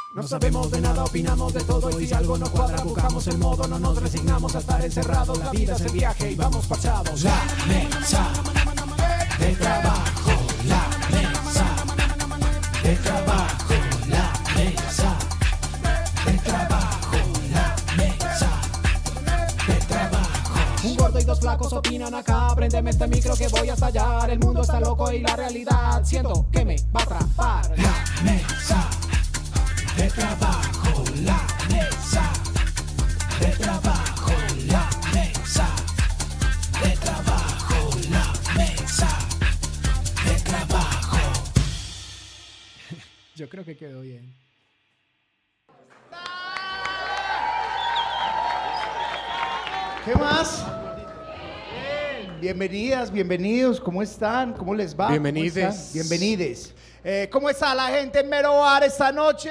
No sabemos de nada, opinamos de todo y si algo no cuadra buscamos el modo, no nos resignamos a estar encerrados. La vida es el viaje y vamos parchados. La mesa de trabajo, la mesa de trabajo, la mesa de trabajo, la mesa de trabajo. Un gordo y dos flacos opinan acá, préndeme este micro que voy a estallar. El mundo está loco y la realidad siento que me va a atrapar. La mesa de trabajo, la mesa de trabajo, la mesa de trabajo, la mesa de trabajo. Yo creo que quedó bien. ¿Qué más? Bienvenidas, bienvenidos, ¿cómo están? ¿Cómo les va? Bienvenides. ¿Cómo están? Bienvenides. ¿Cómo está la gente en Mero Bar esta noche?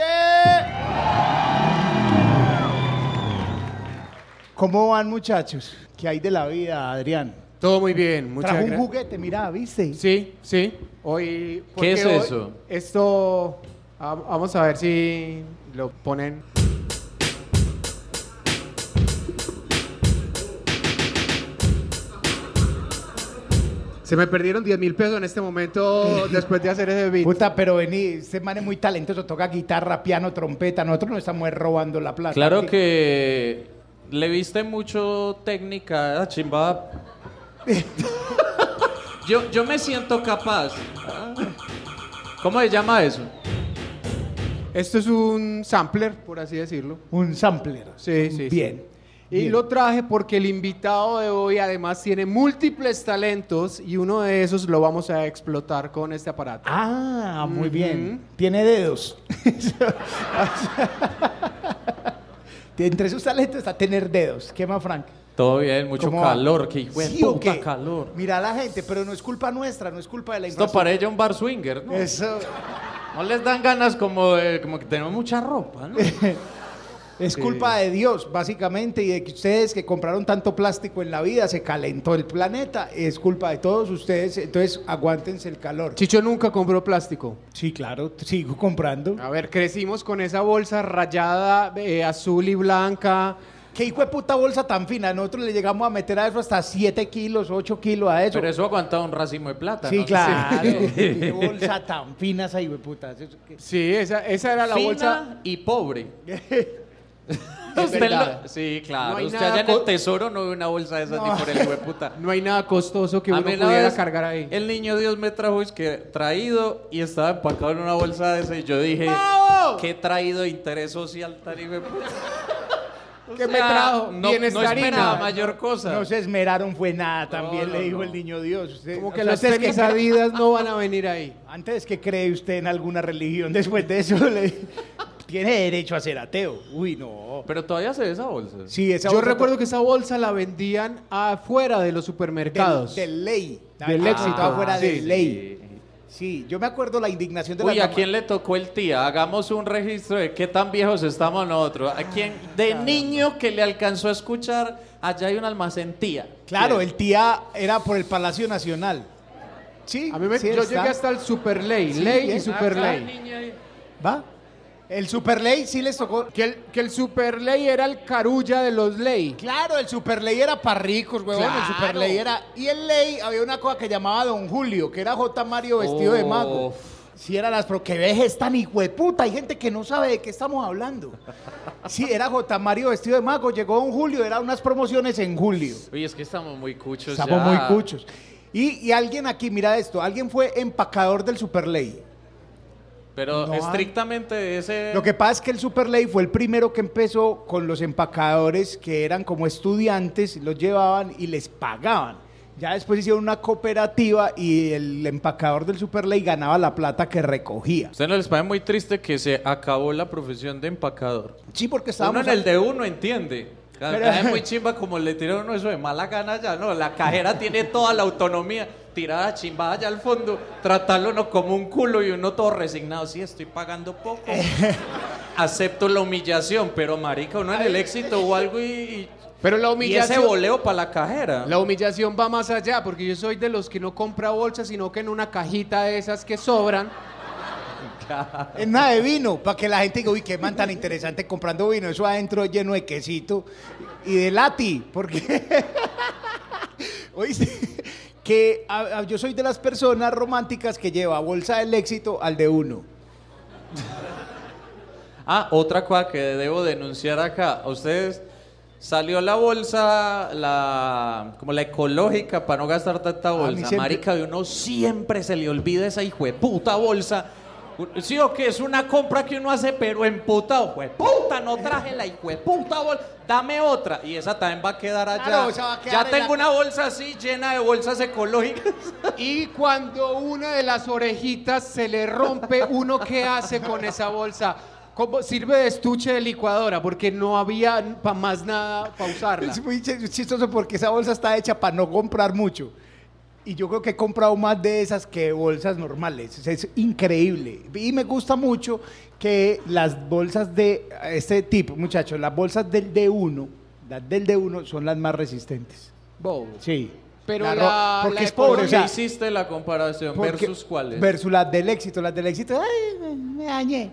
¿Cómo van, muchachos? ¿Qué hay de la vida, Adrián? Todo muy bien, muchas Trajo un gracias. juguete, mira, ¿viste? Sí, sí. Hoy, ¿Qué es porque hoy eso? Esto, vamos a ver si lo ponen. Se me perdieron 10.000 pesos en este momento después de hacer ese beat. Puta, pero vení, este man es muy talentoso, toca guitarra, piano, trompeta, nosotros no estamos robando la plata. Claro que le viste mucho técnica a chimba. Yo me siento capaz. ¿Cómo se llama eso? Esto es un sampler, por así decirlo. Un sampler. Sí, sí. Bien. Y Bien. lo traje porque el invitado de hoy además tiene múltiples talentos y uno de esos lo vamos a explotar con este aparato. Ah, muy bien. Tiene dedos. Entre sus talentos está tener dedos. ¿Qué más, Frank? Todo bien, mucho ¿Cómo va? calor. Que hijo de ¿Sí o puta qué? calor. Mira a la gente, pero no es culpa nuestra, no es culpa de la Esto parece un bar swinger, ¿no? Eso No les dan ganas como que tenemos mucha ropa, ¿no? es culpa de Dios, básicamente, y de que ustedes que compraron tanto plástico en la vida, se calentó el planeta. Es culpa de todos ustedes, entonces aguántense el calor. Chicho nunca compró plástico. Sí, claro, sigo comprando. A ver, crecimos con esa bolsa rayada, azul y blanca. ¿Qué hijo de puta bolsa tan fina? Nosotros le llegamos a meter a eso hasta 7 kilos, 8 kilos a eso. Pero eso aguantaba un racimo de plata, Sí, ¿no? claro. Qué bolsa tan fina esa hijo de puta. Eso que- Sí, esa era la Fina bolsa. y pobre. verdad. Sí, claro. No hay Usted nada allá en el tesoro no ve una bolsa de esas ni por el hijo de puta. No hay nada costoso que A uno mí una pudiera vez cargar ahí. el niño Dios me trajo es que traído y estaba empacado en una bolsa de esa y yo dije, ¡Bravo! ¿qué traído de interés social tan hijo de puta? O ¿Qué me trajo? No Bienestarina. esperaba mayor cosa. No se esmeraron, fue nada. También No, le no, dijo no. el niño Dios. Usted, Como o que sea, los ¿ustedes tenis qué- Adidas no van a venir ahí. Antes que cree usted en alguna religión, después de eso tiene derecho a ser ateo. Uy, no. Pero todavía se ve esa bolsa. Sí, esa Yo bolsa recuerdo que esa bolsa la vendían afuera de los supermercados. del ley. Del éxito. Afuera Sí, del ley. Sí, yo me acuerdo la indignación de Uy, la ¿a quién le tocó el tía? Hagamos un registro de qué tan viejos estamos nosotros. ¿A quién de niño que le alcanzó a escuchar? Allá hay un almacén tía. Claro, ¿Quién? el tía era por el Palacio Nacional. Sí, A mí sí yo está. llegué hasta el Super Ley, Sí, Ley y bien. Super Ah, Ley. niña ahí. ¿Va? El Superley sí les tocó. Que el Super Ley era el carulla de los Ley. Claro, el Superley era para ricos, huevón. Claro. El Superley era. Y el Ley había una cosa que llamaba Don Julio, que era J. Mario vestido de mago. Uf. Sí, eran las. Pero que vejes tan hijo de puta. Hay gente que no sabe de qué estamos hablando. Sí, era J. Mario vestido de mago. Llegó Don Julio, eran unas promociones en julio. Uy, es que estamos muy cuchos Estamos ya. muy cuchos. Y alguien aquí, mira esto, alguien fue empacador del Superley. Pero No, estrictamente ese... Lo que pasa es que el Superley fue el primero que empezó con los empacadores que eran como estudiantes, los llevaban y les pagaban. Ya después hicieron una cooperativa y el empacador del Superley ganaba la plata que recogía. ¿Usted no les parece muy triste que se acabó la profesión de empacador? Sí, porque Uno estábamos... en el de uno entiende. Pero- Es muy chimba como le tiraron uno eso de mala gana ya, ¿no? La cajera tiene toda la autonomía. Tirada chimbada allá al fondo, tratarlo uno como un culo y uno todo resignado. Sí, estoy pagando poco. Acepto la humillación, pero marica, uno en el éxito o algo Pero la y ese humillación, voleo para la cajera. la humillación va más allá, porque yo soy de los que no compra bolsas, sino que en una cajita de esas que sobran, En nada de vino, para que la gente diga, uy, qué man tan interesante comprando vino. Eso adentro lleno de quesito y de lati, porque... Oíste, que yo soy de las personas románticas que lleva bolsa del éxito al de uno. Otra cosa que debo denunciar acá. A ustedes salió la bolsa, como la ecológica, para no gastar tanta bolsa. siempre- Marica, de uno siempre se le olvida esa hijueputa bolsa. Sí o qué, es una compra que uno hace, pero emputado. Jueputa, no traje la hijueputa bolsa. Dame otra. Y esa también va a quedar allá. Claro, esa va a quedar Ya en tengo la- una bolsa así, llena de bolsas ecológicas. Y cuando una de las orejitas se le rompe, ¿uno qué hace con esa bolsa? ¿Cómo sirve de estuche de licuadora? Porque no había más nada para usarla. Es muy chistoso porque esa bolsa está hecha para no comprar mucho. Y yo creo que he comprado más de esas que bolsas normales. O sea, es increíble. Y me gusta mucho que las bolsas de este tipo, muchachos, las bolsas del D1, las del D1 son las más resistentes. Bobo. Sí. Pero porque la es pobre, o ¿Qué sea, hiciste la comparación? porque- ¿Versus cuáles? Versus las del éxito. Las del éxito, ay, me dañé.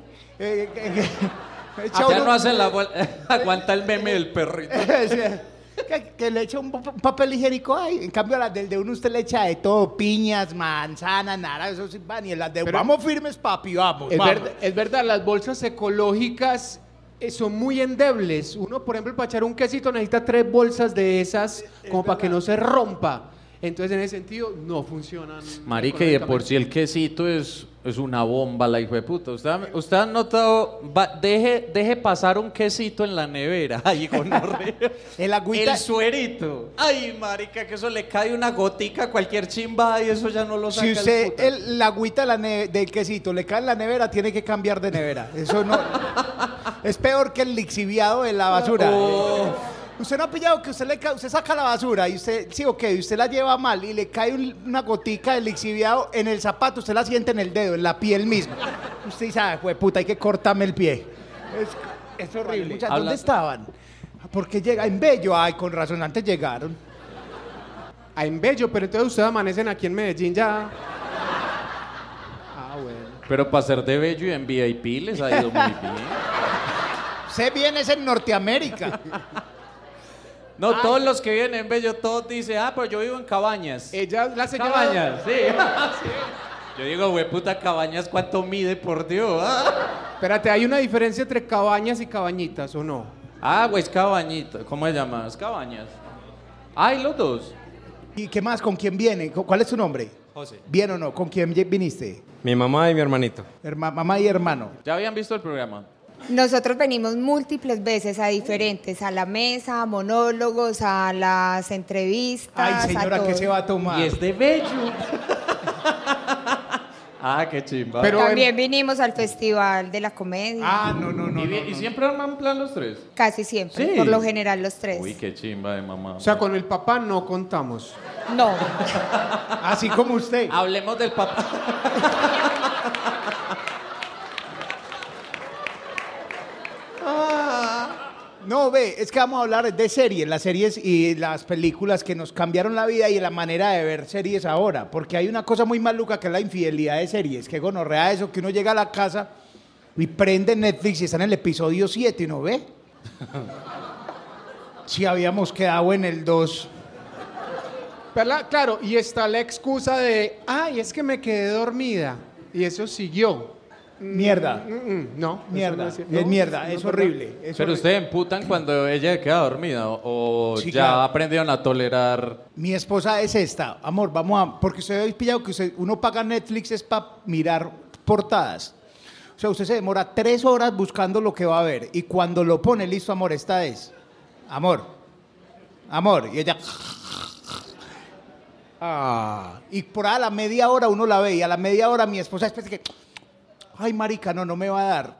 Ya no hacen la aguanta el meme del perrito. que le echa un papel higiénico, ay, en cambio a las del de uno usted le echa de todo, piñas, manzanas, nada, eso sí van, y en las de Pero- vamos firmes, papi, vamos, Es, vamos. es verdad, las bolsas ecológicas son muy endebles. Uno, por ejemplo, para echar un quesito necesita 3 bolsas de esas como para que no se rompa. Entonces, en ese sentido, no funcionan. Marica, y de por sí el quesito es una bomba, la hijo de puta. ¿Usted ha notado? Deje pasar un quesito en la nevera. Ay, gonorrea. El agüita, El suerito. Ay, marica, que eso le cae una gotica a cualquier chimba y eso ya no lo saca si el usted puta. la agüita de del quesito le cae en la nevera, tiene que cambiar de nevera. Eso no es peor que el lixiviado de la basura. Oh. Usted no ha pillado que usted saca la basura y usted, sí o qué, usted la lleva mal y le cae una gotica de lixiviado en el zapato, usted la siente en el dedo, en la piel misma. Usted dice, ah, puta, hay que cortarme el pie. Es horrible. Muchachos, ¿dónde estaban? ¿Por qué llega? En Bello. Ay, con razón, antes llegaron. En Bello, pero entonces ustedes amanecen aquí en Medellín ya. Bueno. Pero para ser de bello y en VIP les ha ido muy bien. Sé bien, es en Norteamérica. No, todos los que viven en Bello, todos dicen, pero yo vivo en Cabañas. Ella, la señora. Cabañas, sí. Yo digo, güey, puta, Cabañas, ¿cuánto mide, por Dios? Espérate, ¿hay una diferencia entre cabañas y cabañitas o no? Güey, es Cabañita. ¿Cómo se llama? Es Cabañas. Ay, los dos. ¿Y qué más? ¿Con quién viene? ¿Cuál es tu nombre? José. ¿Bien o no? ¿Con quién viniste? Mi mamá y mi hermanito. Mamá y hermano. ¿Ya habían visto el programa? Nosotros venimos múltiples veces a diferentes, a la mesa, a monólogos, a las entrevistas. Ay, señora, a ¿qué todo. se va a tomar? Y es de Bello. Qué chimba. Pero También vinimos al Festival de la Comedia. No. ¿Y siempre arman plan los tres? Casi siempre, Sí. por lo general los tres. Uy, qué chimba de mamá. O sea, con el papá no contamos. No, Así como usted. Hablemos del papá. No, ve, es que vamos a hablar de series, las series y las películas que nos cambiaron la vida y la manera de ver series ahora. Porque hay una cosa muy maluca que es la infidelidad de series. Que gonorrea eso, que uno llega a la casa y prende Netflix y está en el episodio 7 y no ve. Si habíamos quedado en el 2. Claro, y está la excusa de, es que me quedé dormida. Y eso siguió. Mierda. No. Mierda. eso no Es no, mierda, no es verdad. horrible. es Pero horrible. ustedes emputan cuando ella queda dormida o Sí, ya claro. aprendieron a tolerar. Mi esposa es esta. Amor, vamos a... Porque usted habéis pillado que uno paga Netflix es para mirar portadas. O sea, usted se demora 3 horas buscando lo que va a ver. Y cuando lo pone, listo, amor, esta es. Amor. Amor. Y ella... Y por ahí a la media hora uno la ve. Y a la media hora mi esposa espera que... Ay, marica, no me va a dar.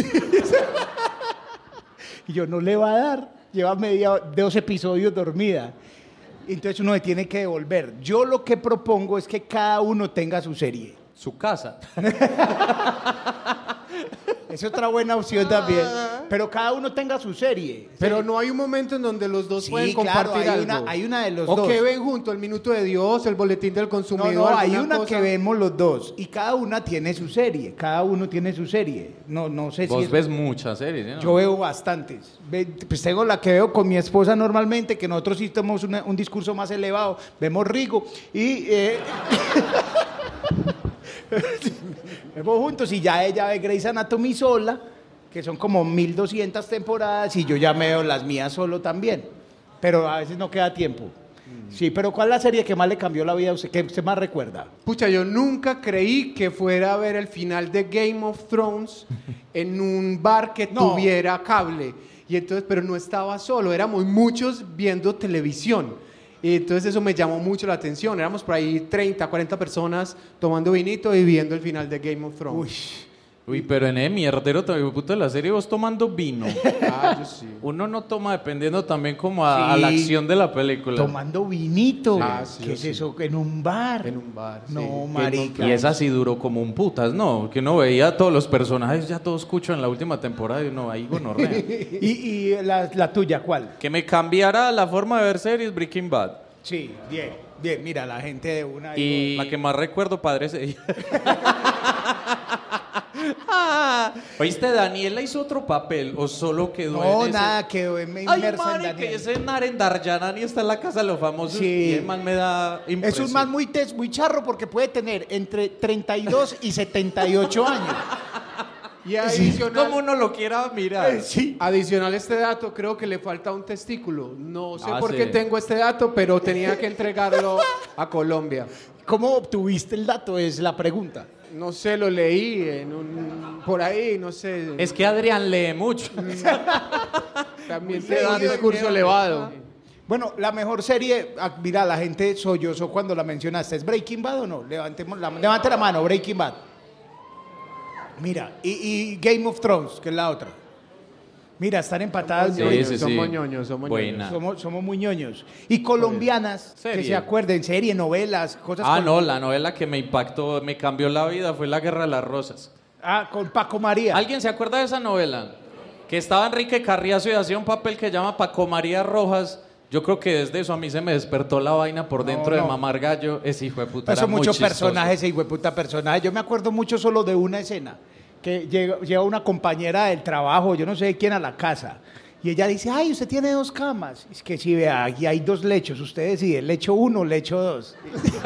Y yo, no le va a dar. Lleva 2 episodios dormida. Entonces uno se tiene que devolver. Yo lo que propongo es que cada uno tenga su serie. Su casa. Es otra buena opción también. Pero cada uno tenga su serie. Pero no hay un momento en donde los dos pueden Sí, claro, compartir hay algo. hay una de los o dos. que ven junto el Minuto de Dios, el Boletín del No, Consumidor. no, hay alguna una cosa. que vemos los dos y cada una tiene su serie. Cada uno tiene su serie. No sé si Vos es- ves muchas series, ¿no? Yo veo bastantes. Pues tengo la que veo con mi esposa normalmente, que nosotros sí tenemos un discurso más elevado. Vemos Rigo y vemos juntos y ya ella ve Grey's Anatomy sola, que son como 1200 temporadas y yo ya me veo las mías solo también. Pero a veces no queda tiempo. Sí, pero ¿cuál es la serie que más le cambió la vida a usted? ¿Qué usted más recuerda? Pucha, yo nunca creí que fuera a ver el final de Game of Thrones en un bar que No. tuviera cable. Y entonces, pero no estaba solo, éramos muchos viendo televisión. Y entonces eso me llamó mucho la atención. Éramos por ahí 30, 40 personas tomando vinito y viendo el final de Game of Thrones. Uy, pero en el mierdero también, puto, de la serie vos tomando vino. Ah, yo sí. Uno no toma dependiendo también como a Sí. la acción de la película. Tomando vinito. Ah, sí, ¿Qué yo es sí. eso? En un bar. En un bar. sí. No, Game of marica. Y esa sí duró como un putas, ¿no? Que uno veía a todos los personajes, ya todos escucho en la última temporada y uno ahí gonorrea. ¿Y la tuya cuál? Que me cambiara la forma de ver series, Breaking Bad. Sí, bien, bien. Mira, la gente de una... Y la que más recuerdo, Padre Ese. ¿Oíste, Daniela hizo otro papel o solo quedó No, en ese? nada, quedó inmersa Ay, en marica, Daniel. ese Naren Darjanani está en la casa de los famosos Sí. y el man me da Es impresión. un man muy charro porque puede tener entre 32 y 78 años. Y adicional, Como uno lo quiera mirar. Sí. adicional a este dato, creo que le falta un testículo. No sé Ah, por sí. qué tengo este dato, pero tenía que entregarlo a Colombia. ¿Cómo obtuviste el dato? Es la pregunta. No sé, lo leí por ahí, no sé. Es que Adrián lee mucho. También muy te da leído, discurso creo. elevado. Bueno, la mejor serie, mira, la gente sollozó cuando la mencionaste. ¿Es Breaking Bad o no? Levante la mano, Breaking Bad. Mira, y Game of Thrones, que es la otra. Mira, están empatadas. Somos ñoños, somos Buena. Somos muy ñoños. Y colombianas, que Serie. se acuerden, serie, novelas, cosas Ah, con- no, la novela que me impactó, me cambió la vida fue La Guerra de las Rosas. Ah, con Paco María. ¿Alguien se acuerda de esa novela? Que estaba Enrique Carriazo y hacía un papel que llama Paco María Rojas. Yo creo que desde eso a mí se me despertó la vaina por dentro no. de mamar gallo. Ese hijo de puta Pasó era muy muchos chistoso. personajes, ese hijueputa personaje. Yo me acuerdo mucho solo de una escena, que llega una compañera del trabajo, yo no sé de quién, a la casa. Y ella dice, ay, usted tiene 2 camas. Es que sí, vea, aquí hay 2 lechos. Usted decide, lecho 1, lecho 2.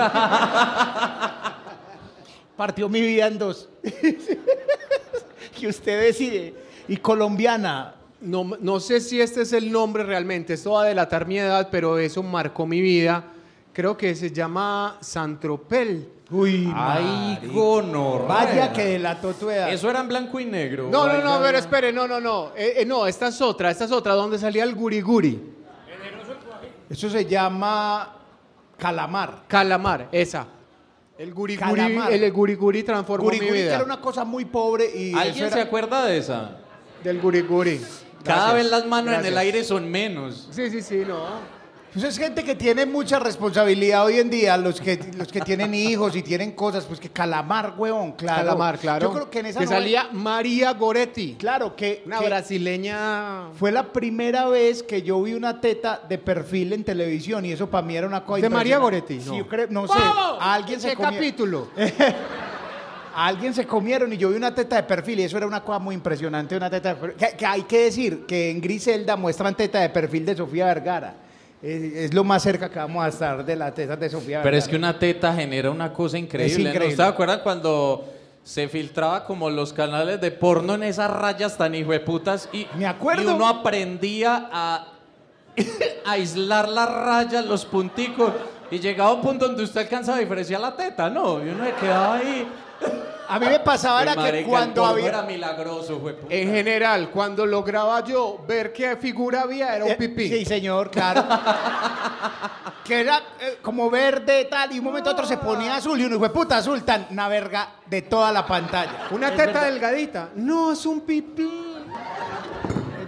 Partió mi vida en 2. Que usted decide. Y colombiana, No sé si este es el nombre realmente, esto va a delatar mi edad, pero eso marcó mi vida. Creo que se llama Santropel. uy, Ay, marica. gonorrea. Vaya que delató tu edad. Eso era en blanco y negro. No, Ay, a ver, espere, no. No, esta es otra, donde salía el guriguri. Eso se llama calamar. Calamar, esa. El guriguri, Calamar. el guriguri transformó mi Guriguri, que vida. era una cosa muy pobre y eso ¿Alguien era- se acuerda de esa? Del guriguri. Cada Gracias. vez las manos en el Gracias. aire son menos. Sí, no. Pues es gente que tiene mucha responsabilidad hoy en día, los que tienen hijos y tienen cosas, pues que calamar, huevón, claro. Calamar, claro. Yo creo que en esa novela- salía María Goretti. Claro, que Una brasileña. fue la primera vez que yo vi una teta de perfil en televisión y eso para mí era una cosa ¿De María impresionante. Goretti? Sí, No. yo creo, no sé, a alguien se ¿Qué comió- capítulo? a alguien se comieron y yo vi una teta de perfil y eso era una cosa muy impresionante, una teta de perfil. Que hay que decir que en Griselda muestran teta de perfil de Sofía Vergara. Es lo más cerca que vamos a estar de la teta de Sofía Vergara. Pero es que una teta genera una cosa increíble. Es increíble. ¿No? ¿Ustedes se acuerdan cuando se filtraba como los canales de porno en esas rayas tan hijueputas? Me acuerdo. Y uno aprendía a aislar las rayas, los punticos. Y llegaba a un punto donde usted alcanzaba a diferenciar la teta, ¿no? Y uno se quedaba ahí. A mí me pasaba era Pues, que marica, cuando el porno había... era milagroso, hijueputa. En general, cuando lograba yo ver qué figura había, era un pipí. Sí, señor, claro. Que era como verde tal, y un momento a otro se ponía azul, y uno fue puta azul, tan una verga de toda la pantalla. Una Es teta verdad. delgadita. No, es un pipí. Es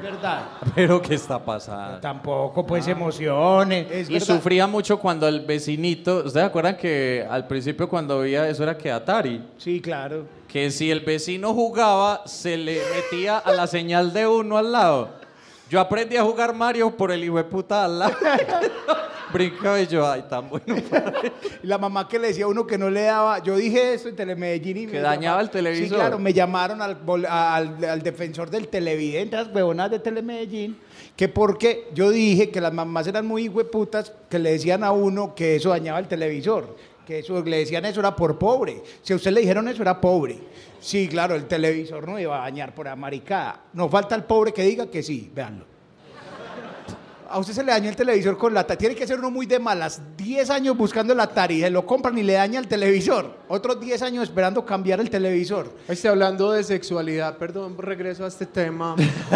verdad. Pero ¿qué está pasando? Tampoco, pues, emociones. Es Y verdad. sufría mucho cuando el vecinito, ¿ustedes se acuerdan que al principio cuando veía eso era que Atari? Sí, claro. Que si el vecino jugaba, se le metía a la señal de uno al lado. Yo aprendí a jugar Mario por el hijo de puta al lado. Brincaba y yo, ay, tan bueno. Y la mamá que le decía a uno que no le daba, yo dije esto en Telemedellín y Que me dañaba llama- el televisor. Sí, claro, me llamaron al defensor del televidente, las huevonas de Telemedellín, que porque yo dije que las mamás eran muy hueputas, que le decían a uno que eso dañaba el televisor, que eso le decían eso era por pobre. Si a usted le dijeron eso era pobre. Sí, claro, el televisor no iba a dañar por amaricada. No falta el pobre que diga que sí, véanlo. A usted se le daña el televisor con la Atari. Tiene que ser uno muy de malas. 10 años buscando el Atari, se lo compran y le daña el televisor. Otros 10 años esperando cambiar el televisor. Hablando de sexualidad, perdón, regreso a este tema.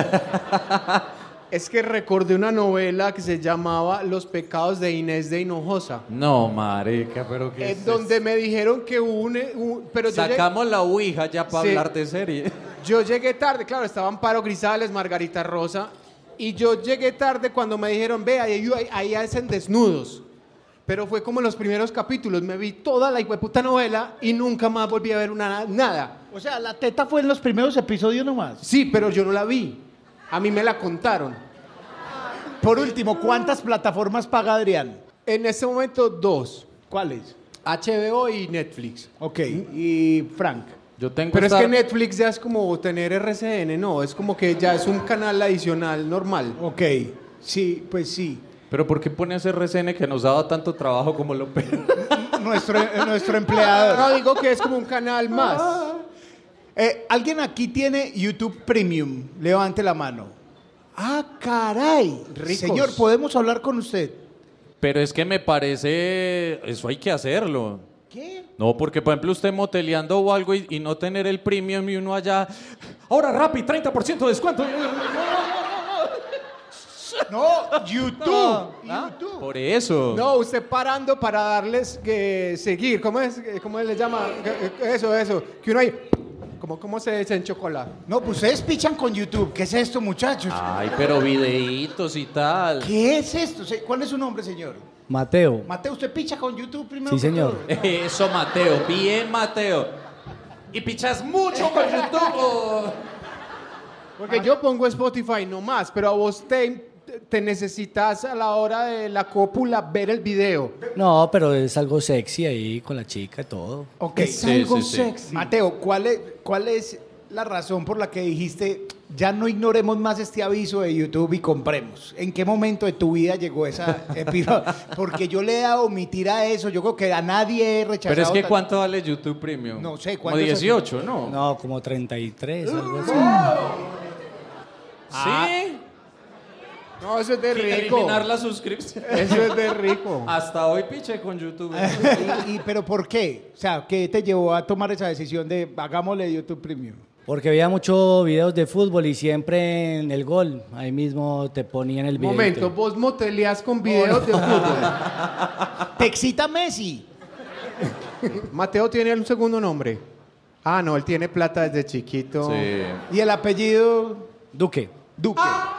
Es que recordé una novela que se llamaba Los pecados de Inés de Hinojosa. No, marica, pero que Donde me dijeron que pero sacamos la ouija ya para Sí. hablar de serie. yo llegué tarde, claro, estaban Amparo Grisales, Margarita Rosa, y yo llegué tarde cuando me dijeron, ve, ahí hacen desnudos. Pero fue como los primeros capítulos, me vi toda la hijueputa novela y nunca más volví a ver nada. O sea, la teta fue en los primeros episodios nomás. Sí, pero yo no la vi. A mí me la contaron. Por último, ¿cuántas plataformas paga Adrián? En este momento, 2. ¿Cuáles? HBO y Netflix. Ok, y Frank. Yo tengo Pero es esta- que Netflix ya es como tener RCN, ¿no? Es como que ya es un canal adicional normal. Ok, sí, pues sí. Pero ¿por qué pones RCN que nos daba tanto trabajo como lo peor? Nuestro empleador. No, digo que es como un canal más. ¿Alguien aquí tiene YouTube Premium? Levante la mano. Ah, caray. Ricos. Señor, ¿podemos hablar con usted? Pero es que me parece... Eso hay que hacerlo. ¿Qué? No, porque por ejemplo usted moteleando o algo y no tener el premium y uno allá... Ahora Rappi, 30% de descuento. No, YouTube. ¿Ah? YouTube. Por eso. No, usted parando para darles que seguir. ¿Cómo le llama? Eso. Que uno ahí... ¿Cómo se dice en chocolate? No, pues ustedes pichan con YouTube. ¿Qué es esto, muchachos? Ay, pero videitos y tal. ¿Qué es esto? ¿Cuál es su nombre, señor? Mateo. Mateo, ¿usted picha con YouTube primero? Sí, que señor. todo? Eso, Mateo. Bien, Mateo. ¿Y pichas mucho con YouTube o...? Porque yo pongo Spotify nomás, pero a vos te necesitas a la hora de la cópula ver el video. No, pero es algo sexy ahí con la chica y todo. Ok. Es Sí, algo sí, sí. sexy. Mateo, ¿cuál es la razón por la que dijiste ya no ignoremos más este aviso de YouTube y compremos? ¿En qué momento de tu vida llegó esa epílogo? Porque yo le he dado omitir a eso. Yo creo que a nadie he rechazado. Pero es que tan- ¿cuánto vale YouTube Premium? No sé, Como ¿cuánto es 18, ¿no? No, como 33, algo así. ¿Sí? No, eso es de rico. Eliminar la suscripción. Eso es de rico. Hasta hoy piché con YouTube. ¿Pero por qué? O sea, ¿qué te llevó a tomar esa decisión de hagámosle YouTube Premium? Porque veía muchos videos de fútbol y siempre en el gol, ahí mismo te ponían el video. Momento, vos moteleás con videos de fútbol. ¿Te excita Messi? Mateo tiene un segundo nombre. Ah, no, él tiene plata desde chiquito. Sí. ¿Y el apellido? Duque. Duque.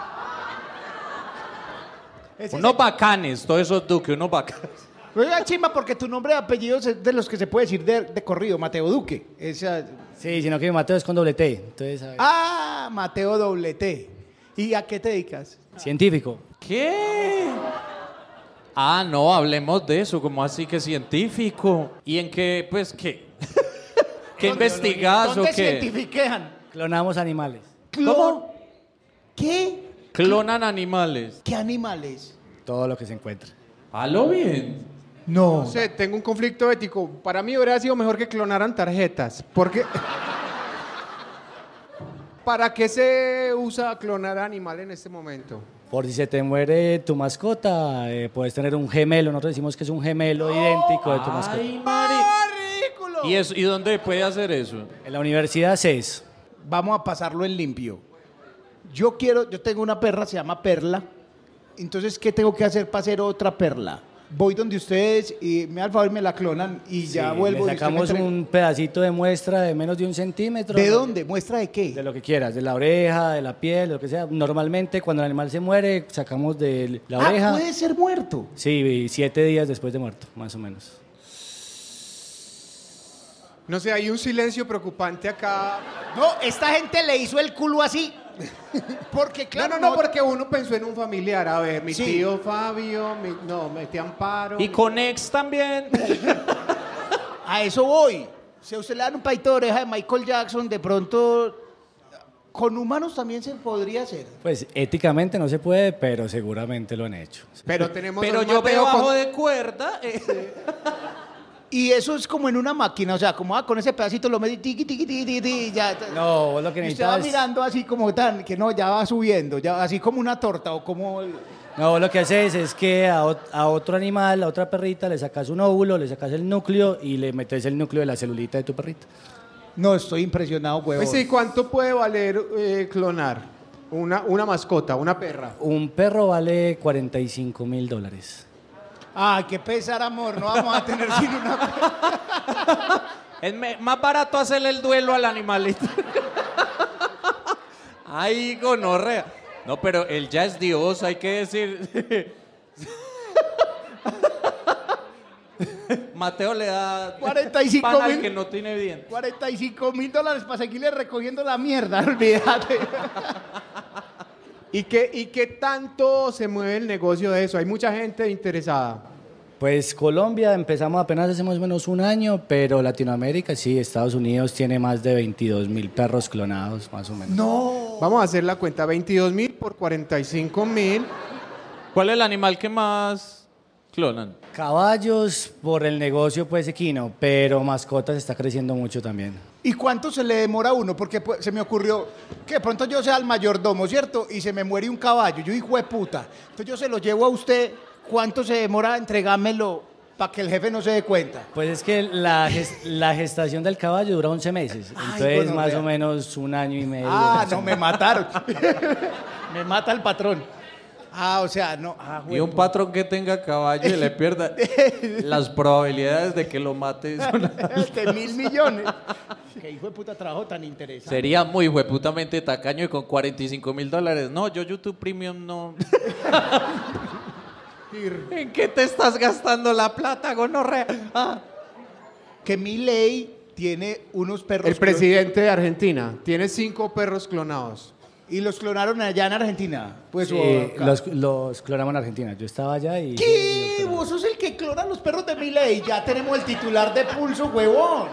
Unos bacanes, todos esos duques, unos bacanes. Oiga, chimba, porque tu nombre de apellido es de los que se puede decir de corrido, Mateo Duque. Sí, sino que Mateo es con doble T. Entonces, a ver, Mateo doble T. ¿Y a qué te dedicas? científico. ¿Qué? Ah, no, hablemos de eso, como así que científico. ¿Y en qué, pues, qué? ¿Qué investigás o ¿Dónde qué? cientifiquean? Clonamos animales. ¿Cómo? ¿Qué? Clonan animales. ¿Qué animales? Todo lo que se encuentra. Halo bien. No. No sé, tengo un conflicto ético. Para mí hubiera sido mejor que clonaran tarjetas. Porque... ¿Para qué se usa clonar animal en este momento? Por si se te muere tu mascota, puedes tener un gemelo. Nosotros decimos que es un gemelo idéntico de tu mascota. Ay, Mari. ¿Y dónde puede hacer eso? En la universidad CES. Vamos a pasarlo en limpio. Yo tengo una perra, se llama Perla. Entonces, ¿qué tengo que hacer para hacer otra perla? voy donde ustedes y me al favor me la clonan y ya Sí, vuelvo. le y usted me sacamos entrega. un pedacito de muestra de menos de 1 centímetro. ¿De dónde? ¿Muestra de qué? De lo que quieras, de la oreja, de la piel, de lo que sea. Normalmente cuando el animal se muere, sacamos de la oreja. Puede ser muerto. Sí, 7 días después de muerto, más o menos. No sé, hay un silencio preocupante acá. No, esta gente le hizo el culo así. Porque claro, No, porque uno pensó en un familiar. A ver, mi Sí. tío Fabio, mi tía Amparo. Y con ex también. a eso voy. Si a usted le dan un paito de oreja de Michael Jackson, de pronto con humanos también se podría hacer. Pues éticamente no se puede, pero seguramente lo han hecho. Pero tenemos Pero a un yo Mateo veo bajo con- de cuerda. Y eso es como en una máquina, o sea, como con ese pedacito lo metí, tiqui, tiqui, tiqui, tiqui, tiqui, ya. No, vos lo que Y usted va necesitas... mirando así como tan, que no, ya va subiendo, ya así como una torta o como... No, vos lo que haces es que a otro animal, a otra perrita, le sacas un óvulo, le sacas el núcleo y le metes el núcleo de la celulita de tu perrita. No, estoy impresionado, huevón. Pues sí, ¿cuánto puede valer clonar una mascota, una perra? Un perro vale $45,000. Ay, qué pesar, amor, no vamos a tener sin una... Es más barato hacerle el duelo al animalito. Ay, gonorrea. No, pero él ya es Dios, hay que decir. Mateo le da 45 pan al mil. que no tiene dientes. $45,000 para seguirle recogiendo la mierda, olvídate. ¿Y qué tanto se mueve el negocio de eso? Hay mucha gente interesada. Pues Colombia empezamos apenas hace más o menos un año, pero Latinoamérica sí, Estados Unidos tiene más de 22,000 perros clonados, más o menos. No. Vamos a hacer la cuenta, 22,000 por 45,000. ¿Cuál es el animal que más clonan? Caballos por el negocio pues equino, pero mascotas está creciendo mucho también. ¿Y cuánto se le demora a uno? Porque pues, se me ocurrió que de pronto yo sea el mayordomo, ¿cierto? Y se me muere un caballo, yo hijo de puta. Entonces yo se lo llevo a usted, ¿cuánto se demora entregármelo para que el jefe no se dé cuenta? Pues es que la gestación del caballo dura 11 meses, Ay, entonces gonorrea. más o menos 1 año y medio. Ah, no, me mataron. Me mata el patrón. Ah, o sea, no. Ah, Y un patrón que tenga caballo y le pierda, las probabilidades de que lo mate son- de 1.000 millones. Qué hijo de puta trabajo tan interesante. sería muy hueputamente tacaño y con $45,000. No, yo YouTube Premium no. ¿En qué te estás gastando la plata, gonorrea? Ah. Que Milei tiene unos perros. El presidente de Argentina tiene 5 perros clonados. Y los clonaron allá en Argentina. Pues Sí, o acá. los clonamos en Argentina. Yo estaba allá y... ¿Qué? Vos sos el que clona los perros de Milei. Ya tenemos el titular de Pulso, huevón.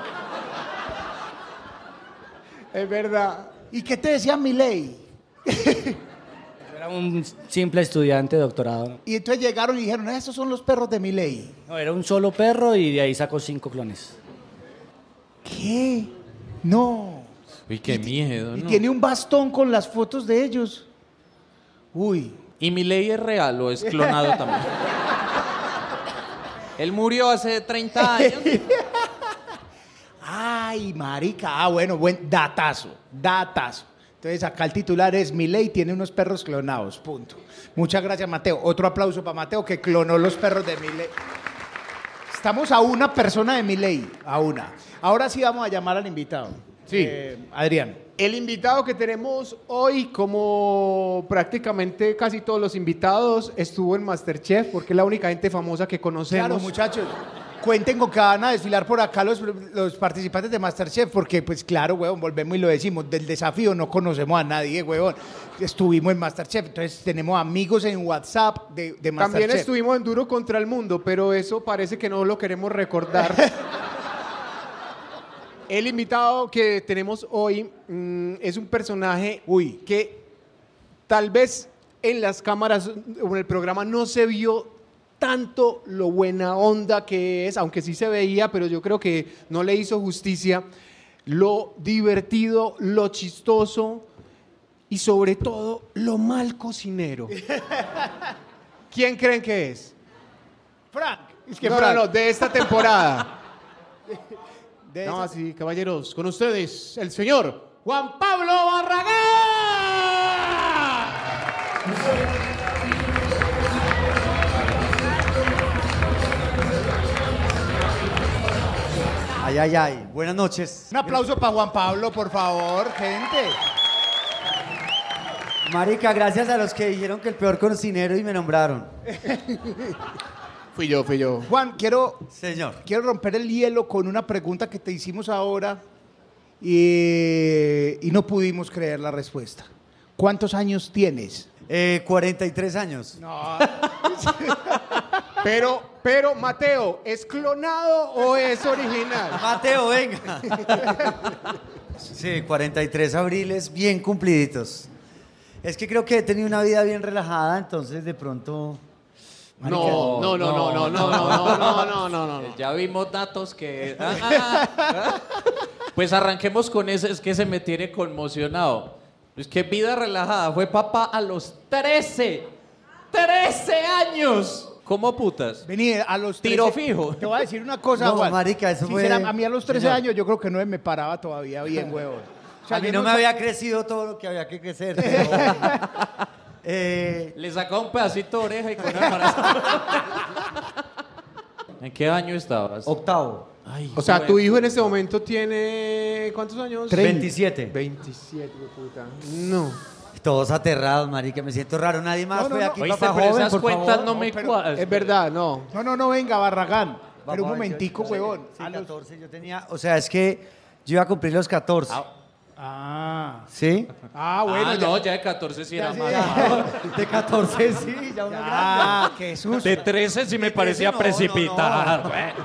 Es verdad. ¿Y qué te decía Milei? Yo era un simple estudiante de doctorado. Y entonces llegaron y dijeron, estos son los perros de Milei. No, era un solo perro y de ahí sacó 5 clones. ¿Qué? No. Uy, qué miedo, Y ¿no? tiene un bastón con las fotos de ellos. Uy. ¿Y mi ley es real o es clonado también? Él murió hace 30 años. Ay, marica. Ah, bueno, buen datazo. Datazo. Entonces acá el titular es Milei tiene unos perros clonados. Punto. Muchas gracias, Mateo. Otro aplauso para Mateo que clonó los perros de Milei. Estamos a una persona de Milei. A una. Ahora sí vamos a llamar al invitado. Sí. Adrián. El invitado que tenemos hoy, como prácticamente casi todos los invitados, estuvo en MasterChef, porque es la única gente famosa que conocemos. Claro, muchachos. Cuenten con que van a desfilar por acá los participantes de MasterChef, porque, pues claro, huevón, volvemos y lo decimos, del desafío no conocemos a nadie, huevón. Estuvimos en MasterChef, entonces tenemos amigos en WhatsApp de MasterChef. También estuvimos en Duro contra el Mundo, pero eso parece que no lo queremos recordar. El invitado que tenemos hoy es un personaje que tal vez en las cámaras o en el programa no se vio tanto lo buena onda que es, aunque sí se veía, pero yo creo que no le hizo justicia, lo divertido, lo chistoso y sobre todo lo mal cocinero. ¿Quién creen que es? Frank. Es que No, Frank. no, de esta temporada. De No, esa- así, caballeros, con ustedes, el señor Juan Pablo Barragán. Ay, ay, ay. Buenas noches. Un aplauso para Juan Pablo, por favor, gente. Marica, gracias a los que dijeron que el peor cocinero y me nombraron. Fui yo. Juan, Señor. quiero romper el hielo con una pregunta que te hicimos ahora y no pudimos creer la respuesta. ¿Cuántos años tienes? 43 años. No. Pero, Mateo, ¿es clonado o es original? Mateo, venga. Sí, 43 abriles bien cumpliditos. Es que creo que he tenido una vida bien relajada, entonces de pronto... No. Ya vimos datos que... Pues arranquemos con ese, es que se me tiene conmocionado. Es que vida relajada, fue papá a los 13 años. ¿Cómo putas? Vení, a los 13... Tiro fijo. Te voy a decir una cosa, No, Juan. marica, eso fue- A mí a los 13 Señor. años yo creo que no me paraba todavía bien, huevón. O sea, A mí yo no me había crecido todo lo que había que crecer. Pero, Le sacaba un pedacito de oreja y con una embarazo. ¿En qué año estabas? octavo. Ay, O sea, güey. tu hijo en este momento tiene... ¿Cuántos años? 27. 27, puta. No. Todos aterrados, marica. Me siento raro. Nadie más fue aquí, Oíste, papá pero joven, esas por cuentas favor. no me cuadran. Es verdad, no. No, venga, Barragán. Pero un Papá, momentico, yo- huevón. Sí, A los- 14 yo tenía... O sea, es que yo iba a cumplir los 14. Ah, ¿Sí? bueno. No, ya de 14 sí era sí. más. De 14 sí, ya uno grande. Ah, qué susto. De 13 sí me De 13 parecía no, precipitar. no,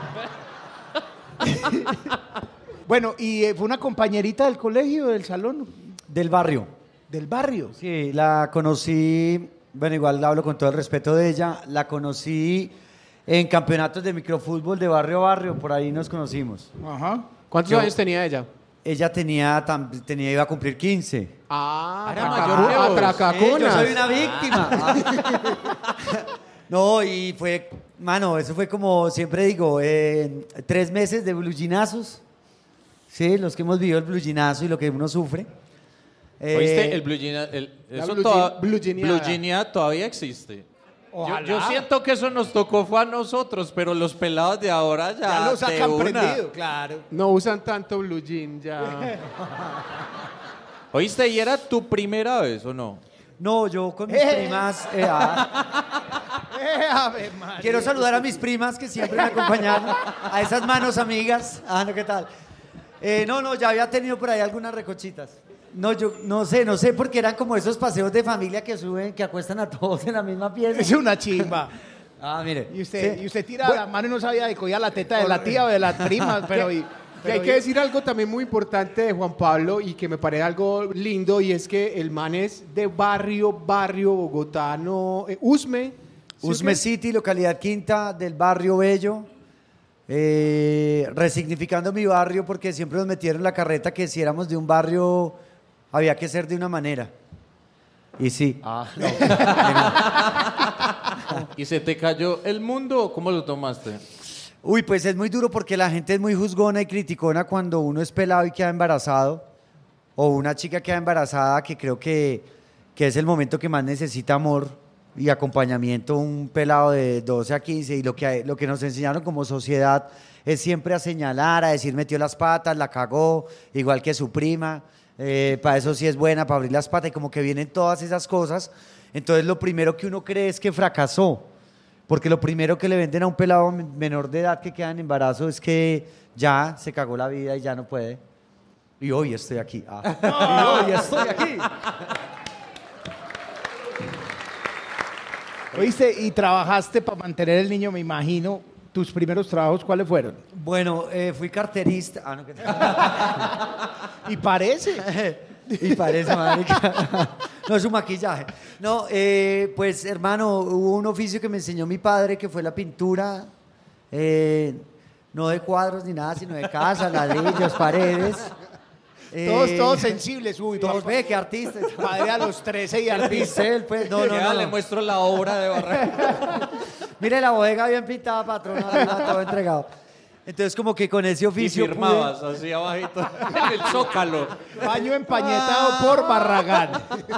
güey. Bueno, ¿y fue una compañerita del colegio, del salón, Del barrio. del barrio? Sí, la conocí, bueno, igual hablo con todo el respeto de ella, la conocí en campeonatos de microfútbol de barrio a barrio, por ahí nos conocimos. Ajá. ¿Cuántos Yo- años tenía ella? Ella iba a cumplir 15. Era mayor que vos. Atracacunas. Yo soy una víctima. No, y fue, mano, eso fue como siempre digo, 3 meses de blujinazos. Sí, los que hemos vivido el blujinazo y lo que uno sufre. ¿Oíste? El blue jean, eso blue jeaneada. blue jeaneada todavía existe. Ojalá. Yo siento que eso nos tocó fue a nosotros, pero los pelados de ahora ya, Ya los de sacan una. prendido, claro. No usan tanto blue jean ya. ¿Oíste? ¿Y era tu primera vez o no? No, yo con mis primas. Ave María. Quiero saludar a mis primas que siempre me acompañaron, a esas manos amigas. No, ¿qué tal? No, ya había tenido por ahí algunas recochitas. No, yo no sé, porque eran como esos paseos de familia que suben, que acuestan a todos en la misma pieza. Es una chimba. Mire. Y usted, sí. y usted tira la mano y no sabía de cogía la teta de la tía o de las primas, pero... Y hay que decir algo también muy importante de Juan Pablo y que me parece algo lindo, y es que el man es de barrio bogotano, Usme. ¿sí Usme o qué? City, localidad Quinta, del barrio Bello. Resignificando mi barrio porque siempre nos metieron la carreta que si éramos de un barrio había que ser de una manera. Y sí. ¿Y se te cayó el mundo o cómo lo tomaste? Uy, pues es muy duro porque la gente es muy juzgona y criticona cuando uno es pelado y queda embarazado, o una chica queda embarazada, que creo que es el momento que más necesita amor y acompañamiento, un pelado de 12 a 15, y lo que nos enseñaron como sociedad es siempre a señalar, a decir metió las patas, la cagó, igual que su prima, para eso sí es buena, para abrir las patas, y como que vienen todas esas cosas. Entonces lo primero que uno cree es que fracasó, porque lo primero que le venden a un pelado menor de edad que queda en embarazo es que ya se cagó la vida y ya no puede. Y hoy estoy aquí. Y hoy estoy aquí. Oíste, y trabajaste para mantener el niño, me imagino. ¿Tus primeros trabajos cuáles fueron? Bueno, fui carterista. No, Y parece. y parece, marica. No es un maquillaje. No, pues hermano, hubo un oficio que me enseñó mi padre que fue la pintura. No de cuadros ni nada, sino de casa, ladrillos, paredes. Todos sensibles. Uy, Todos, papá, ve, qué artista. padre a los 13 y artista. Pincel, pues. No. Le muestro la obra de Barranca. Mire la bodega bien pintada, patrón, arriba, todo entregado. Entonces, como que con ese Y oficio firmabas así abajito en el zócalo. Baño empañetado por Barragán.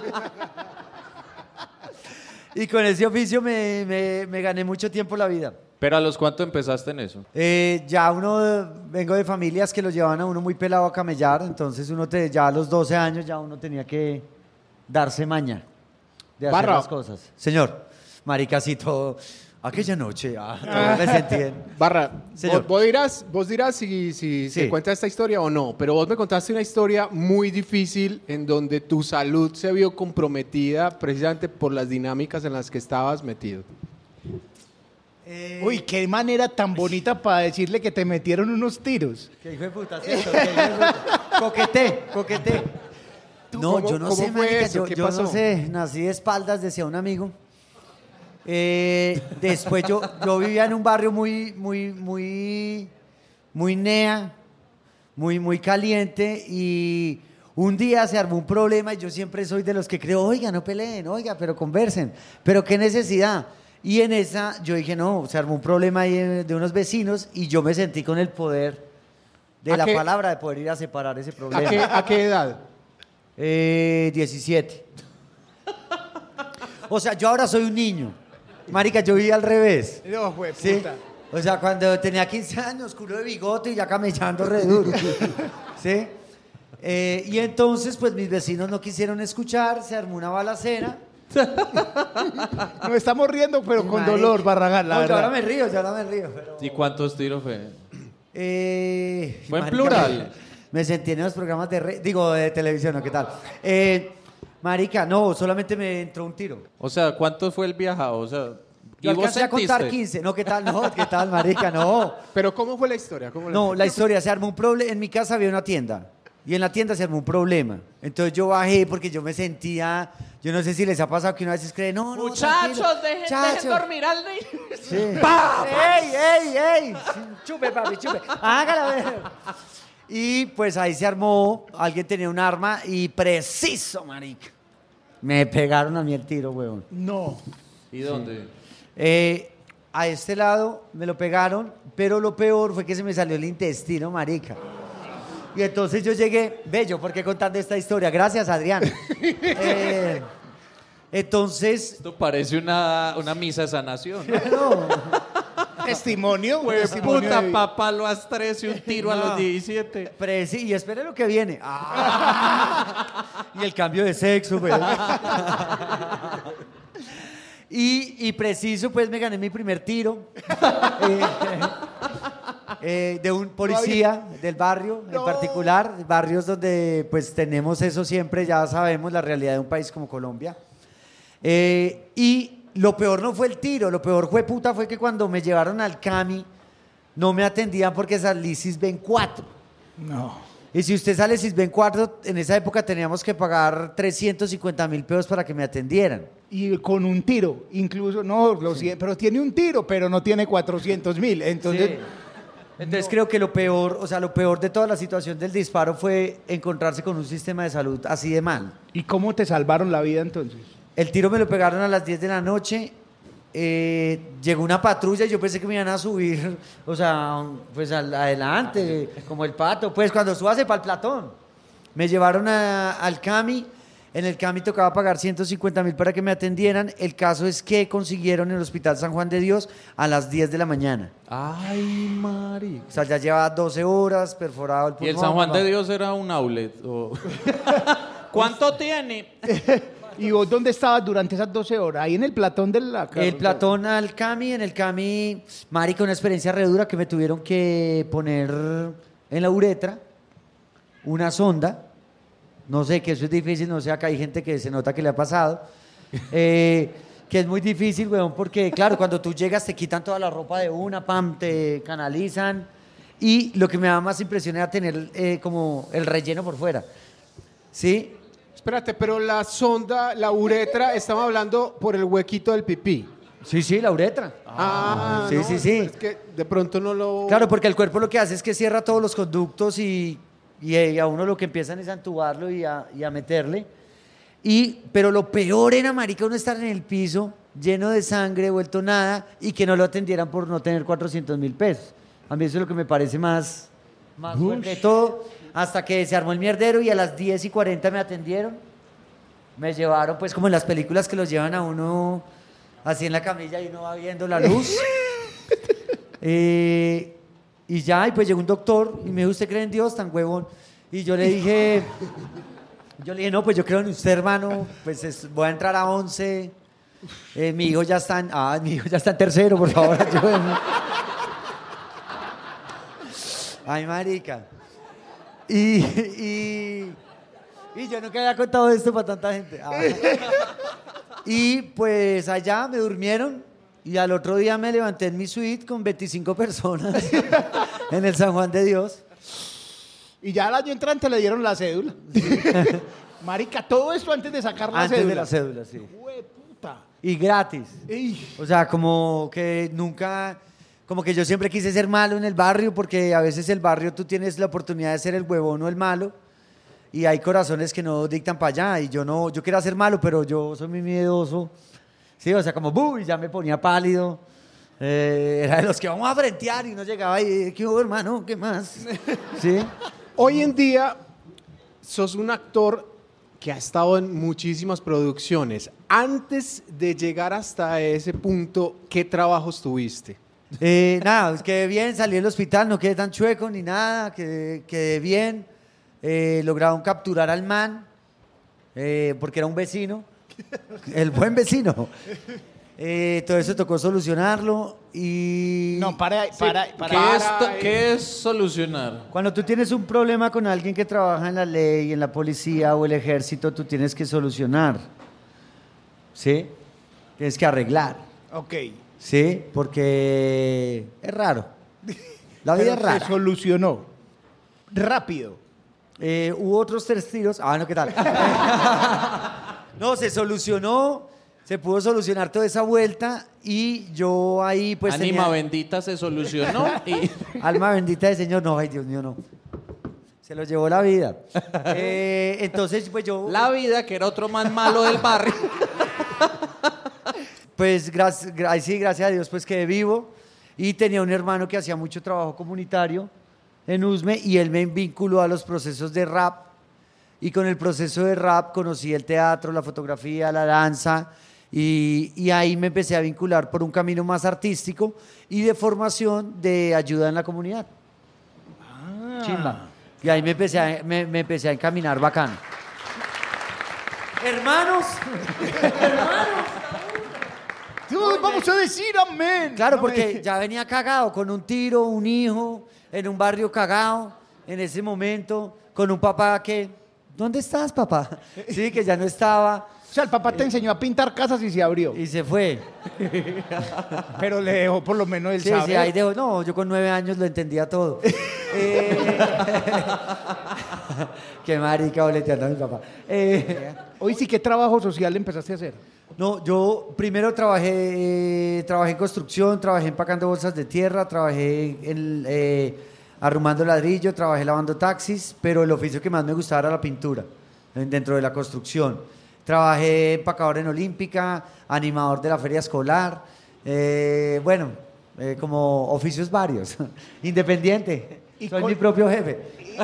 Y con ese oficio me gané mucho tiempo la vida. ¿Pero a los cuánto empezaste en eso? Ya vengo de familias que lo llevaban a uno muy pelado a camellar, entonces ya a los 12 años ya uno tenía que darse maña de hacer Barra. las cosas. Señor, maricacito, aquella noche, me sentí bien. Barra, Señor. vos dirás si Sí. se cuenta esta historia o no, pero vos me contaste una historia muy difícil en donde tu salud se vio comprometida precisamente por las dinámicas en las que estabas metido. Uy, qué manera tan bonita para decirle que te metieron unos tiros. Qué hijo de puta, ¿cierto? Qué hijo de puta. Coqueté. No, cómo- yo no cómo sé, fue marica, eso? yo, ¿Qué yo pasó? no sé, nací de espaldas, decía un amigo. Después yo vivía en un barrio muy nea, muy caliente y un día se armó un problema y yo siempre soy de los que creo, oiga, no peleen, oiga, pero conversen, pero qué necesidad. Y en esa yo dije, no, se armó un problema ahí de unos vecinos y yo me sentí con el poder de ¿A la qué- palabra de poder ir a separar ese problema. ¿A qué edad? 17. O sea, yo ahora soy un niño. Marica, yo viví al revés. No, fue ¿Sí? puta. O sea, cuando tenía 15 años, culo de bigote y ya camellando re duro. ¿Sí? Y entonces, pues mis vecinos no quisieron escuchar, se armó una balacera. Nos estamos riendo, pero con Marica. dolor, Barragán, la No, yo ahora verdad. me río. Pero... ¿Y cuántos tiros fue? Fue en marica, plural. Me sentí en los programas de televisión, ¿no? ¿Qué tal? Marica, no, solamente me entró un tiro. O sea, ¿cuánto fue el viajado? O sea, Yo ¿y vos alcancé a contar sentiste? 15. No, ¿qué tal? No, ¿qué tal, marica? No. Pero ¿cómo fue la historia? No, la historia se armó un problema. En mi casa había una tienda. Y en la tienda se armó un problema. Entonces yo bajé porque yo me sentía... Yo no sé si les ha pasado que una vez cree, no, Muchachos, tranquilo. dejen Muchachos. dormir al niño. Sí. ¡Ey! Chupe, papi, chupe. Hágala ver. Y pues ahí se armó. Alguien tenía un arma y preciso, marica. Me pegaron a mí el tiro, huevón. No. ¿Y dónde? A este lado me lo pegaron, pero lo peor fue que se me salió el intestino, marica. Y entonces yo llegué, bello, ¿por qué contando esta historia? Gracias, Adrián. Entonces, Esto parece una misa de sanación. no, Testimonio. Pues testimonio puta, de- papá lo has 13 un tiro a los 17. sí, y espere lo que viene. Y el cambio de sexo, pues. Y preciso, pues me gané mi primer tiro de un policía del barrio en particular, barrios donde pues tenemos eso siempre, ya sabemos la realidad de un país como Colombia. Y lo peor no fue el tiro, lo peor fue que cuando me llevaron al CAMI no me atendían porque salí Sisben 4. No. Y si usted sale Sisben 4, en esa época teníamos que pagar 350.000 pesos para que me atendieran. Y con un tiro, incluso, no, pero tiene un tiro, pero no tiene 400.000. Entonces, Sí. Entonces creo que lo peor, o sea, lo peor de toda la situación del disparo fue encontrarse con un sistema de salud así de mal. ¿y cómo te salvaron la vida entonces? El tiro me lo pegaron a las 10 de la noche. Llegó una patrulla y yo pensé que me iban a subir, o sea, pues adelante, como el pato, pues cuando subase para el platón. Me llevaron al CAMI. En el CAMI tocaba pagar 150.000 para que me atendieran. El caso es que consiguieron en el Hospital San Juan de Dios a las 10 de la mañana. Ay, Mari. O sea, ya llevaba 12 horas perforado el pulmón. ¿Y el San Juan de Dios era un outlet? o- ¿Cuánto tiene? ¿Y vos dónde estabas durante esas 12 horas? Ahí en el platón de la El platón al CAMI, en el CAMI, marica, una experiencia re dura que me tuvieron que poner en la uretra una sonda. No sé, que eso es difícil, no sé, acá hay gente que se nota que le ha pasado. Que es muy difícil, weón, porque claro, cuando tú llegas te quitan toda la ropa de una, pam, te canalizan. Y lo que me da más impresión era tener como el relleno por fuera. ¿Sí? Espérate, pero la sonda, la uretra, estamos hablando por el huequito del pipí. Sí, la uretra. Ah, sí, no, sí, sí. Es que de pronto no lo... Claro, porque el cuerpo lo que hace es que cierra todos los conductos y a uno lo que empiezan es a entubarlo y a meterle. Pero lo peor era, marica, uno estar en el piso lleno de sangre, vuelto nada, y que no lo atendieran por no tener 400.000 pesos. A mí eso es lo que me parece más fuerte de todo. Hasta que se armó el mierdero y a las 10:40 me atendieron. Me llevaron, pues, como en las películas que los llevan a uno así en la camilla y uno va viendo la luz. Y ya, y pues llegó un doctor y me dijo, ¿usted cree en Dios, tan huevón? Y yo le dije, no, pues yo creo en usted, hermano, pues voy a entrar a 11. Mi hijo ya está en tercero, por favor, ayúdenme. Ay, marica. Y yo nunca había contado esto para tanta gente. Y pues allá me durmieron y al otro día me levanté en mi suite con 25 personas en el San Juan de Dios. Y ya al año entrante le dieron la cédula. Marica, todo esto antes de sacar la Antes cédula. de la cédula, sí. Hueputa. Y gratis. Ey. O sea, como que nunca... Como que yo siempre quise ser malo en el barrio porque a veces el barrio tú tienes la oportunidad de ser el huevón o el malo y hay corazones que no dictan para allá y yo quería ser malo, pero yo soy muy miedoso. Sí, o sea, como ¡buh! Y ya me ponía pálido. Era de los que vamos a frentear y uno llegaba y ¿qué hubo, hermano? ¿Qué más? Sí. Hoy en día sos un actor que ha estado en muchísimas producciones. Antes de llegar hasta ese punto, ¿qué trabajos tuviste? Nada, pues quedé bien, salí del hospital, no quedé tan chueco ni nada, quedé bien. Lograron capturar al man, porque era un vecino, el buen vecino. Todo eso tocó solucionarlo y... No, para. ¿Qué es solucionar? Cuando tú tienes un problema con alguien que trabaja en la ley, en la policía o el ejército, tú tienes que solucionar, ¿sí? Tienes que arreglar. Ok. Sí, porque es raro. La vida es rara. Se solucionó. Rápido. Hubo otros 3 tiros. No, ¿qué tal? No, se solucionó, se pudo solucionar toda esa vuelta y yo ahí pues Ánima bendita se solucionó y... Alma bendita del Señor, no, ay Dios mío, no. Se lo llevó la vida. Entonces, pues yo... La vida, que era otro más malo del barrio. Pues gracias a Dios pues quedé vivo y tenía un hermano que hacía mucho trabajo comunitario en Usme y él me vinculó a los procesos de rap y con el proceso de rap conocí el teatro, la fotografía, la danza y ahí me empecé a vincular por un camino más artístico y de formación de ayuda en la comunidad. Chimba. Y ahí me empecé a encaminar bacano. Hermanos. Vamos a decir amén. Claro, porque ya venía cagado, con un tiro, un hijo, en un barrio cagado, en ese momento, con un papá que, ¿dónde estás, papá? Sí, que ya no estaba. O sea, el papá te enseñó a pintar casas y se abrió. Y se fue. Pero le dejó por lo menos el saber. Sí, ahí dejó. No, yo con 9 años lo entendía todo. Qué marica boleteando a mi papá. Hoy sí, ¿qué trabajo social empezaste a hacer? No, yo primero trabajé en construcción, trabajé empacando bolsas de tierra, trabajé arrumando ladrillo, trabajé lavando taxis, pero el oficio que más me gustaba era la pintura, dentro de la construcción. Trabajé empacador en Olímpica, animador de la feria escolar, como oficios varios, independiente, soy mi propio jefe.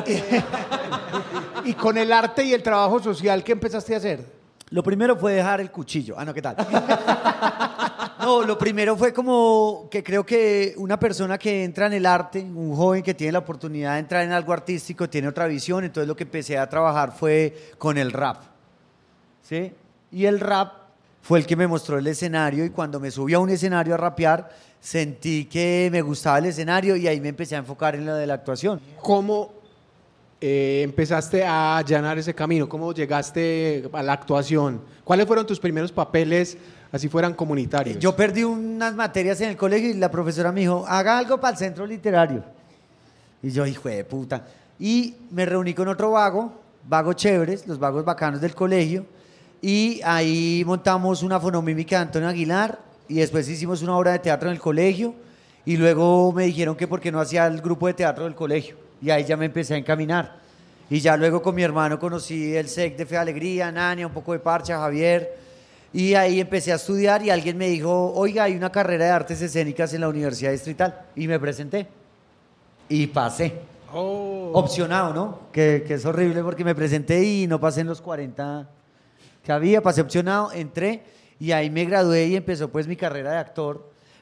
Y con el arte y el trabajo social, ¿qué empezaste a hacer? Lo primero fue dejar el cuchillo. ¿Qué tal? No, lo primero fue como que creo que una persona que entra en el arte, un joven que tiene la oportunidad de entrar en algo artístico, tiene otra visión, entonces lo que empecé a trabajar fue con el rap. ¿Sí? Y el rap fue el que me mostró el escenario y cuando me subí a un escenario a rapear, sentí que me gustaba el escenario y ahí me empecé a enfocar en lo de la actuación. ¿Cómo empezaste a allanar ese camino? ¿Cómo llegaste a la actuación? ¿Cuáles fueron tus primeros papeles, así fueran comunitarios? Yo perdí unas materias en el colegio y la profesora me dijo, haga algo para el centro literario. Y yo, hijo de puta. Y me reuní con otro vagos chéveres, los vagos bacanos del colegio, y ahí montamos una fonomímica de Antonio Aguilar, y después hicimos una obra de teatro en el colegio, y luego me dijeron que por qué no hacía el grupo de teatro del colegio. Y ahí ya me empecé a encaminar. Y ya luego con mi hermano conocí el SEC de Fe Alegría, Nania, un poco de Parcha, Javier. Y ahí empecé a estudiar y alguien me dijo, oiga, hay una carrera de artes escénicas en la Universidad Distrital. Y me presenté. Y pasé. Opcionado, ¿no? Que es horrible porque me presenté y no pasé en los 40 que había. Pasé opcionado, entré y ahí me gradué y empezó pues mi carrera de actor.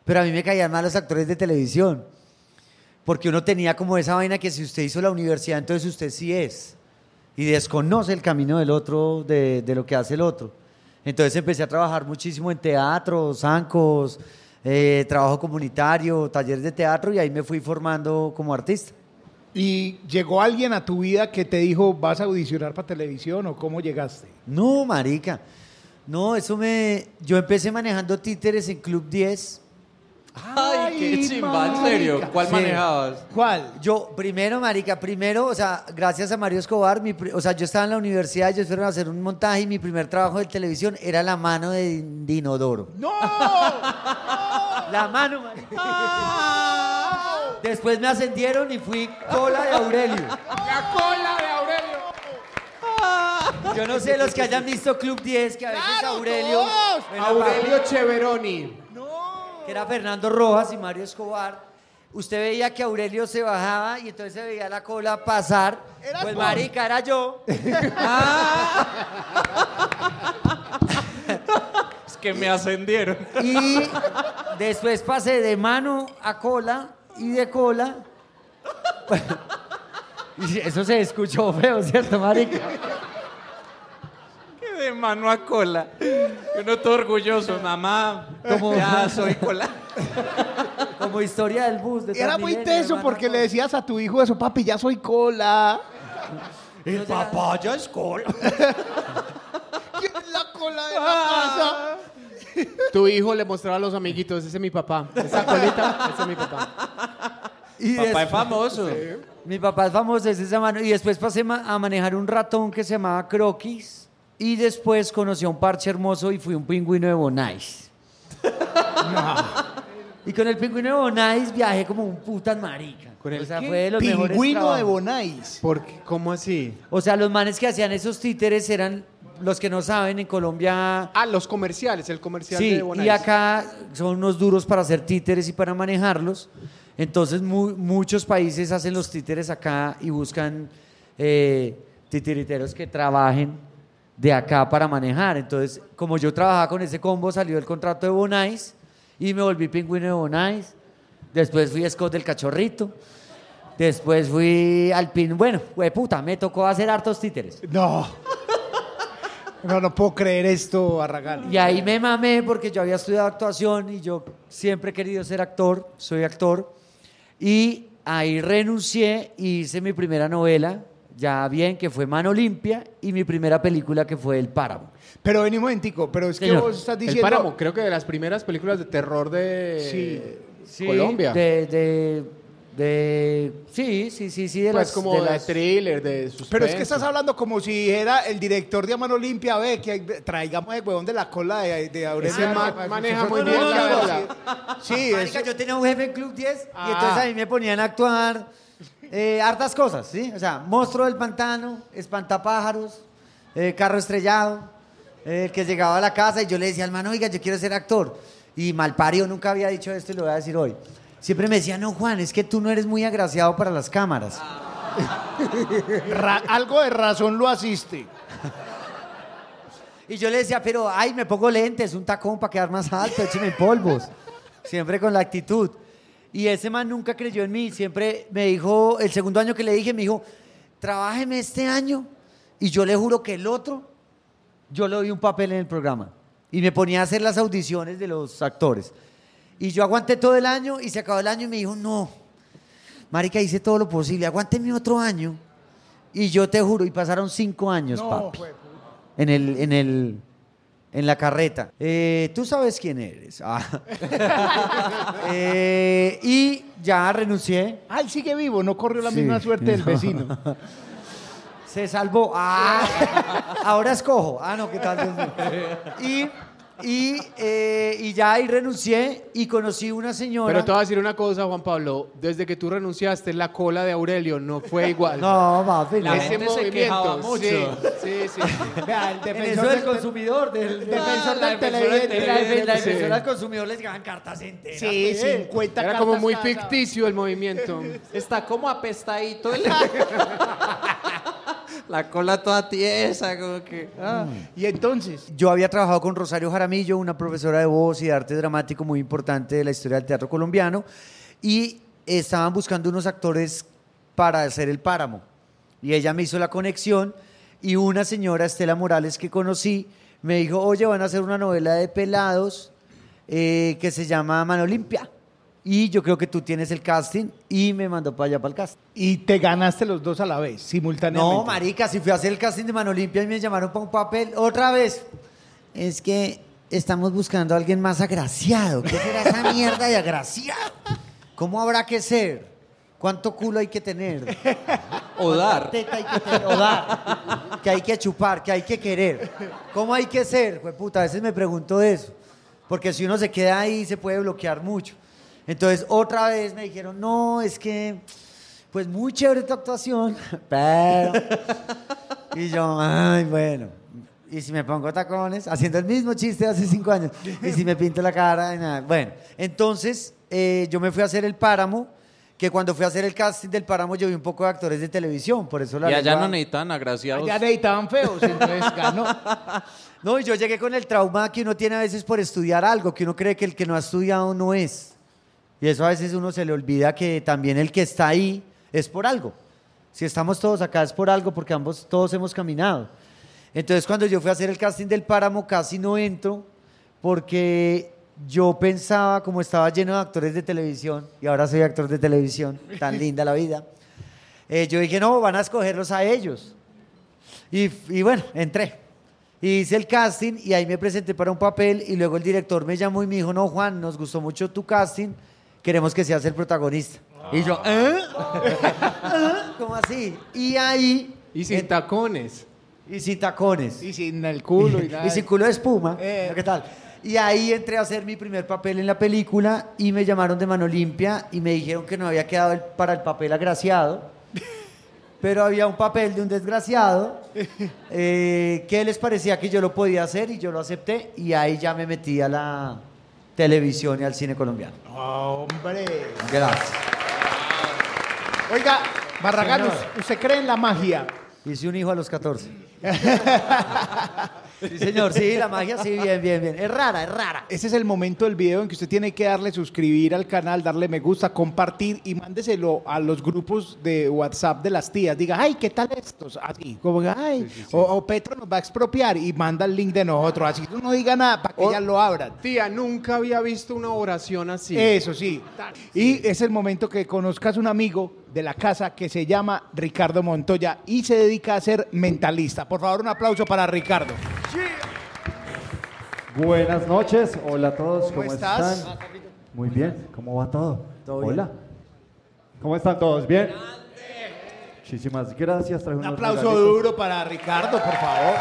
Pero a mí me caían mal los actores de televisión. Porque uno tenía como esa vaina que si usted hizo la universidad, entonces usted sí es. Y desconoce el camino del otro, de lo que hace el otro. Entonces empecé a trabajar muchísimo en teatro, zancos, trabajo comunitario, talleres de teatro, y ahí me fui formando como artista. ¿Y llegó alguien a tu vida que te dijo, vas a audicionar para televisión o cómo llegaste? No, marica. No, yo empecé manejando títeres en Club 10. Ay, qué chimba, en serio. ¿Cuál Sí. manejabas? ¿Cuál? Yo, marica, o sea, gracias a Mario Escobar, o sea, yo estaba en la universidad, ellos fueron a hacer un montaje y mi primer trabajo de televisión era la mano de Inodoro. ¡No! La mano, marica. Después me ascendieron y fui cola de Aurelio. La cola de Aurelio. Yo no sé los que hayan visto Club 10, que a veces ¡Claro, Aurelio... todos! Bueno, Aurelio Cheveroni. que era Fernando Rojas y Mario Escobar, usted veía que Aurelio se bajaba y entonces se veía la cola pasar. Eras Pues vos. marica, era yo. Es que me ascendieron. Y después pasé de mano a cola y de cola. Y eso se escuchó feo, ¿cierto, marica? Que de mano a cola. Y uno todo orgulloso, mamá. Como- Ya soy cola. Como historia del bus. De Era muy Transmilenio, teso de mano porque a le cola. decías a tu hijo eso, papi, ya soy cola. El papá ya es cola. ¿Quién es la cola de la casa? Tu hijo le mostraba a los amiguitos, ese es mi papá. Esa colita, ese es mi papá. Y Papá después- es famoso. Mi papá es famoso, es esa mano. Y después pasé a manejar un ratón que se llamaba Croquis. Y después conocí a un parche hermoso y fui un pingüino de Bonais. Y con el pingüino de Bonais viajé como un putas marica. ¿Con el o sea, qué? fue de los mejores Pingüino de trabajos. Bonais. ¿Por qué? ¿Cómo así? O sea, los manes que hacían esos títeres eran, los que no saben, en Colombia... Ah, los comerciales, el comercial Sí, de Bonais. y acá son unos duros para hacer títeres y para manejarlos. Entonces muchos países hacen los títeres acá y buscan titiriteros que trabajen de acá para manejar. Entonces, como yo trabajaba con ese combo, salió el contrato de Bonais y me volví pingüino de Bonais. Después fui Scott del Cachorrito. Después fui alpino. Bueno, puta, me tocó hacer hartos títeres. No. No puedo creer esto, Barragán. Y ahí me mamé porque yo había estudiado actuación y yo siempre he querido ser actor, soy actor. Y ahí renuncié y hice mi primera novela, ya bien, que fue Mano Limpia, y mi primera película que fue El Páramo. Pero vení un momentico, pero es que Señor. vos estás El diciendo... Páramo, creo que de las primeras películas de terror de Sí, Colombia. sí, de Pues las... como de las- thriller, de suspense. Pero es que estás hablando como si era el director de A Mano Limpia, ve, que traigamos el huevón de la cola de Aurelio. Ese maneja muy No, bien no, la no, cola. Sí, Marica, es... yo tenía un jefe en Club 10 Ah. y entonces a mí me ponían a actuar hartas cosas, ¿sí? O sea, Monstruo del Pantano, Espantapájaros, Carro Estrellado, que llegaba a la casa y yo le decía al man, oiga, yo quiero ser actor. Y malparido nunca había dicho esto y lo voy a decir hoy. Siempre me decía, no, Juan, es que tú no eres muy agraciado para las cámaras. algo de razón lo asiste. Y yo le decía, pero, ay, me pongo lentes, un tacón para quedar más alto, écheme polvos. Siempre con la actitud. Y ese man nunca creyó en mí. Siempre me dijo, el segundo año que le dije, me dijo, trabájeme este año y yo le juro que el otro, yo le doy un papel en el programa. Y me ponía a hacer las audiciones de los actores. Y yo aguanté todo el año y se acabó el año y me dijo, no, marica, hice todo lo posible, aguánteme otro año. Y yo te juro, y pasaron 5 años, No, papi. pues, En la carreta. Tú sabes quién eres. Ah. Y ya renuncié. Ah, él sigue vivo, no corrió la Sí. misma suerte del vecino. Se salvó. Ah, ahora escojo. Ah, no, ¿qué tal? Dios mío. Y ya ahí renuncié y conocí una señora. Pero te voy a decir una cosa, Juan Pablo. Desde que tú renunciaste, la cola de Aurelio no fue igual. No, papi. La no. gente se quejaba mucho. Sí. Vea, el En defensor eso del del consumidor. defensor la del defensora del televidente. La Sí. defensora del consumidor les llegaban cartas enteras. Sí, pues. 50 Era como cartas muy cada- ficticio el movimiento. Está como apestadito. La cola toda tiesa, como que... Y entonces, Yo había trabajado con Rosario Jaramillo, una profesora de voz y de arte dramático muy importante de la historia del teatro colombiano, y estaban buscando unos actores para hacer El Páramo. Y ella me hizo la conexión, y una señora, Estela Morales, que conocí, me dijo, oye, van a hacer una novela de pelados que se llama Mano Limpia. Y yo creo que tú tienes el casting, y me mandó para allá para el casting. y te ganaste los dos a la vez, simultáneamente. No, marica, si fui a hacer el casting de Mano Limpia y me llamaron para un papel, otra vez. Es que estamos buscando a alguien más agraciado. ¿Qué será esa mierda de agraciado? ¿Cómo habrá que ser? ¿Cuánto culo hay que tener? O dar. Teta hay que tener, o dar. Que hay que chupar, que hay que querer. ¿Cómo hay que ser? Pues puta, a veces me pregunto eso. Porque si uno se queda ahí se puede bloquear mucho. Entonces otra vez me dijeron, no, es que pues muy chévere tu actuación, pero... Y yo, ay, bueno. Y si me pongo tacones, haciendo el mismo chiste de hace 5 años. Y si me pinto la cara, y nada. Bueno, entonces yo me fui a hacer El Páramo, que cuando fui a hacer el casting del Páramo yo vi un poco de actores de televisión, por eso la Y allá lengua- no necesitan agraciados. Ya necesitaban feos, entonces ganó. No, y yo llegué con el trauma que uno tiene a veces por estudiar algo, que uno cree que el que no ha estudiado no es. Y eso a veces uno se le olvida que también el que está ahí es por algo. Si estamos todos acá es por algo, porque todos hemos caminado. Entonces cuando yo fui a hacer el casting del Páramo casi no entro, porque yo pensaba, como estaba lleno de actores de televisión, y ahora soy actor de televisión, tan linda la vida, yo dije, no, van a escogerlos a ellos. Y bueno, entré. Y hice el casting y ahí me presenté para un papel y luego el director me llamó y me dijo, no, Juan, nos gustó mucho tu casting, queremos que seas el protagonista. Y yo, ¿cómo así? Y ahí... Y sin tacones. Y sin tacones. Y sin el culo y nada. Y sin culo de espuma. Eh. ¿Qué tal? Y ahí entré a hacer mi primer papel en la película y me llamaron de Mano Limpia y me dijeron que no había quedado para el papel agraciado, pero había un papel de un desgraciado que les parecía que yo lo podía hacer y yo lo acepté y ahí ya me metí a la televisión y al cine colombiano. Hombre. Gracias. Oiga, Barragán, Señor. ¿usted cree en la magia? Hice un hijo a los 14. Sí, señor, sí, la magia, sí, bien, bien, bien. Es rara, es rara. Ese es el momento del video en que usted tiene que darle suscribir al canal, darle me gusta, compartir y mándeselo a los grupos de WhatsApp de las tías. Diga, ay, ¿qué tal estos? Así, como, ay, O Petro nos va a expropiar y manda el link de nosotros. Así, tú no diga nada para que ellas lo abran. Tía, nunca había visto una oración así. Eso sí. Y es el momento que conozcas un amigo de la casa que se llama Ricardo Montoya y se dedica a ser mentalista. Por favor, un aplauso para Ricardo. Buenas noches, hola a todos, ¿Cómo ¿cómo estás? están? Muy bien, ¿cómo va todo? Todo bien. Hola. ¿Cómo están todos? ¿Bien? Muchísimas gracias. Traje Un unos aplauso regalitos. duro para Ricardo, por favor.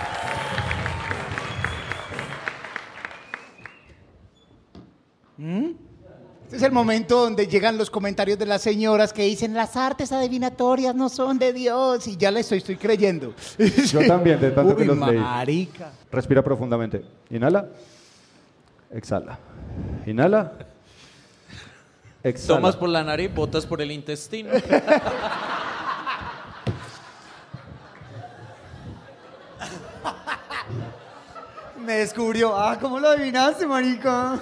Este es el momento donde llegan los comentarios de las señoras que dicen las artes adivinatorias no son de Dios y ya le estoy creyendo. Yo también, de tanto que Uy, los leí. marica. Respira profundamente. Inhala. Exhala. Inhala. Exhala. Tomas por la nariz, botas por el intestino. Me descubrió. Ah, ¿cómo lo adivinaste, marica?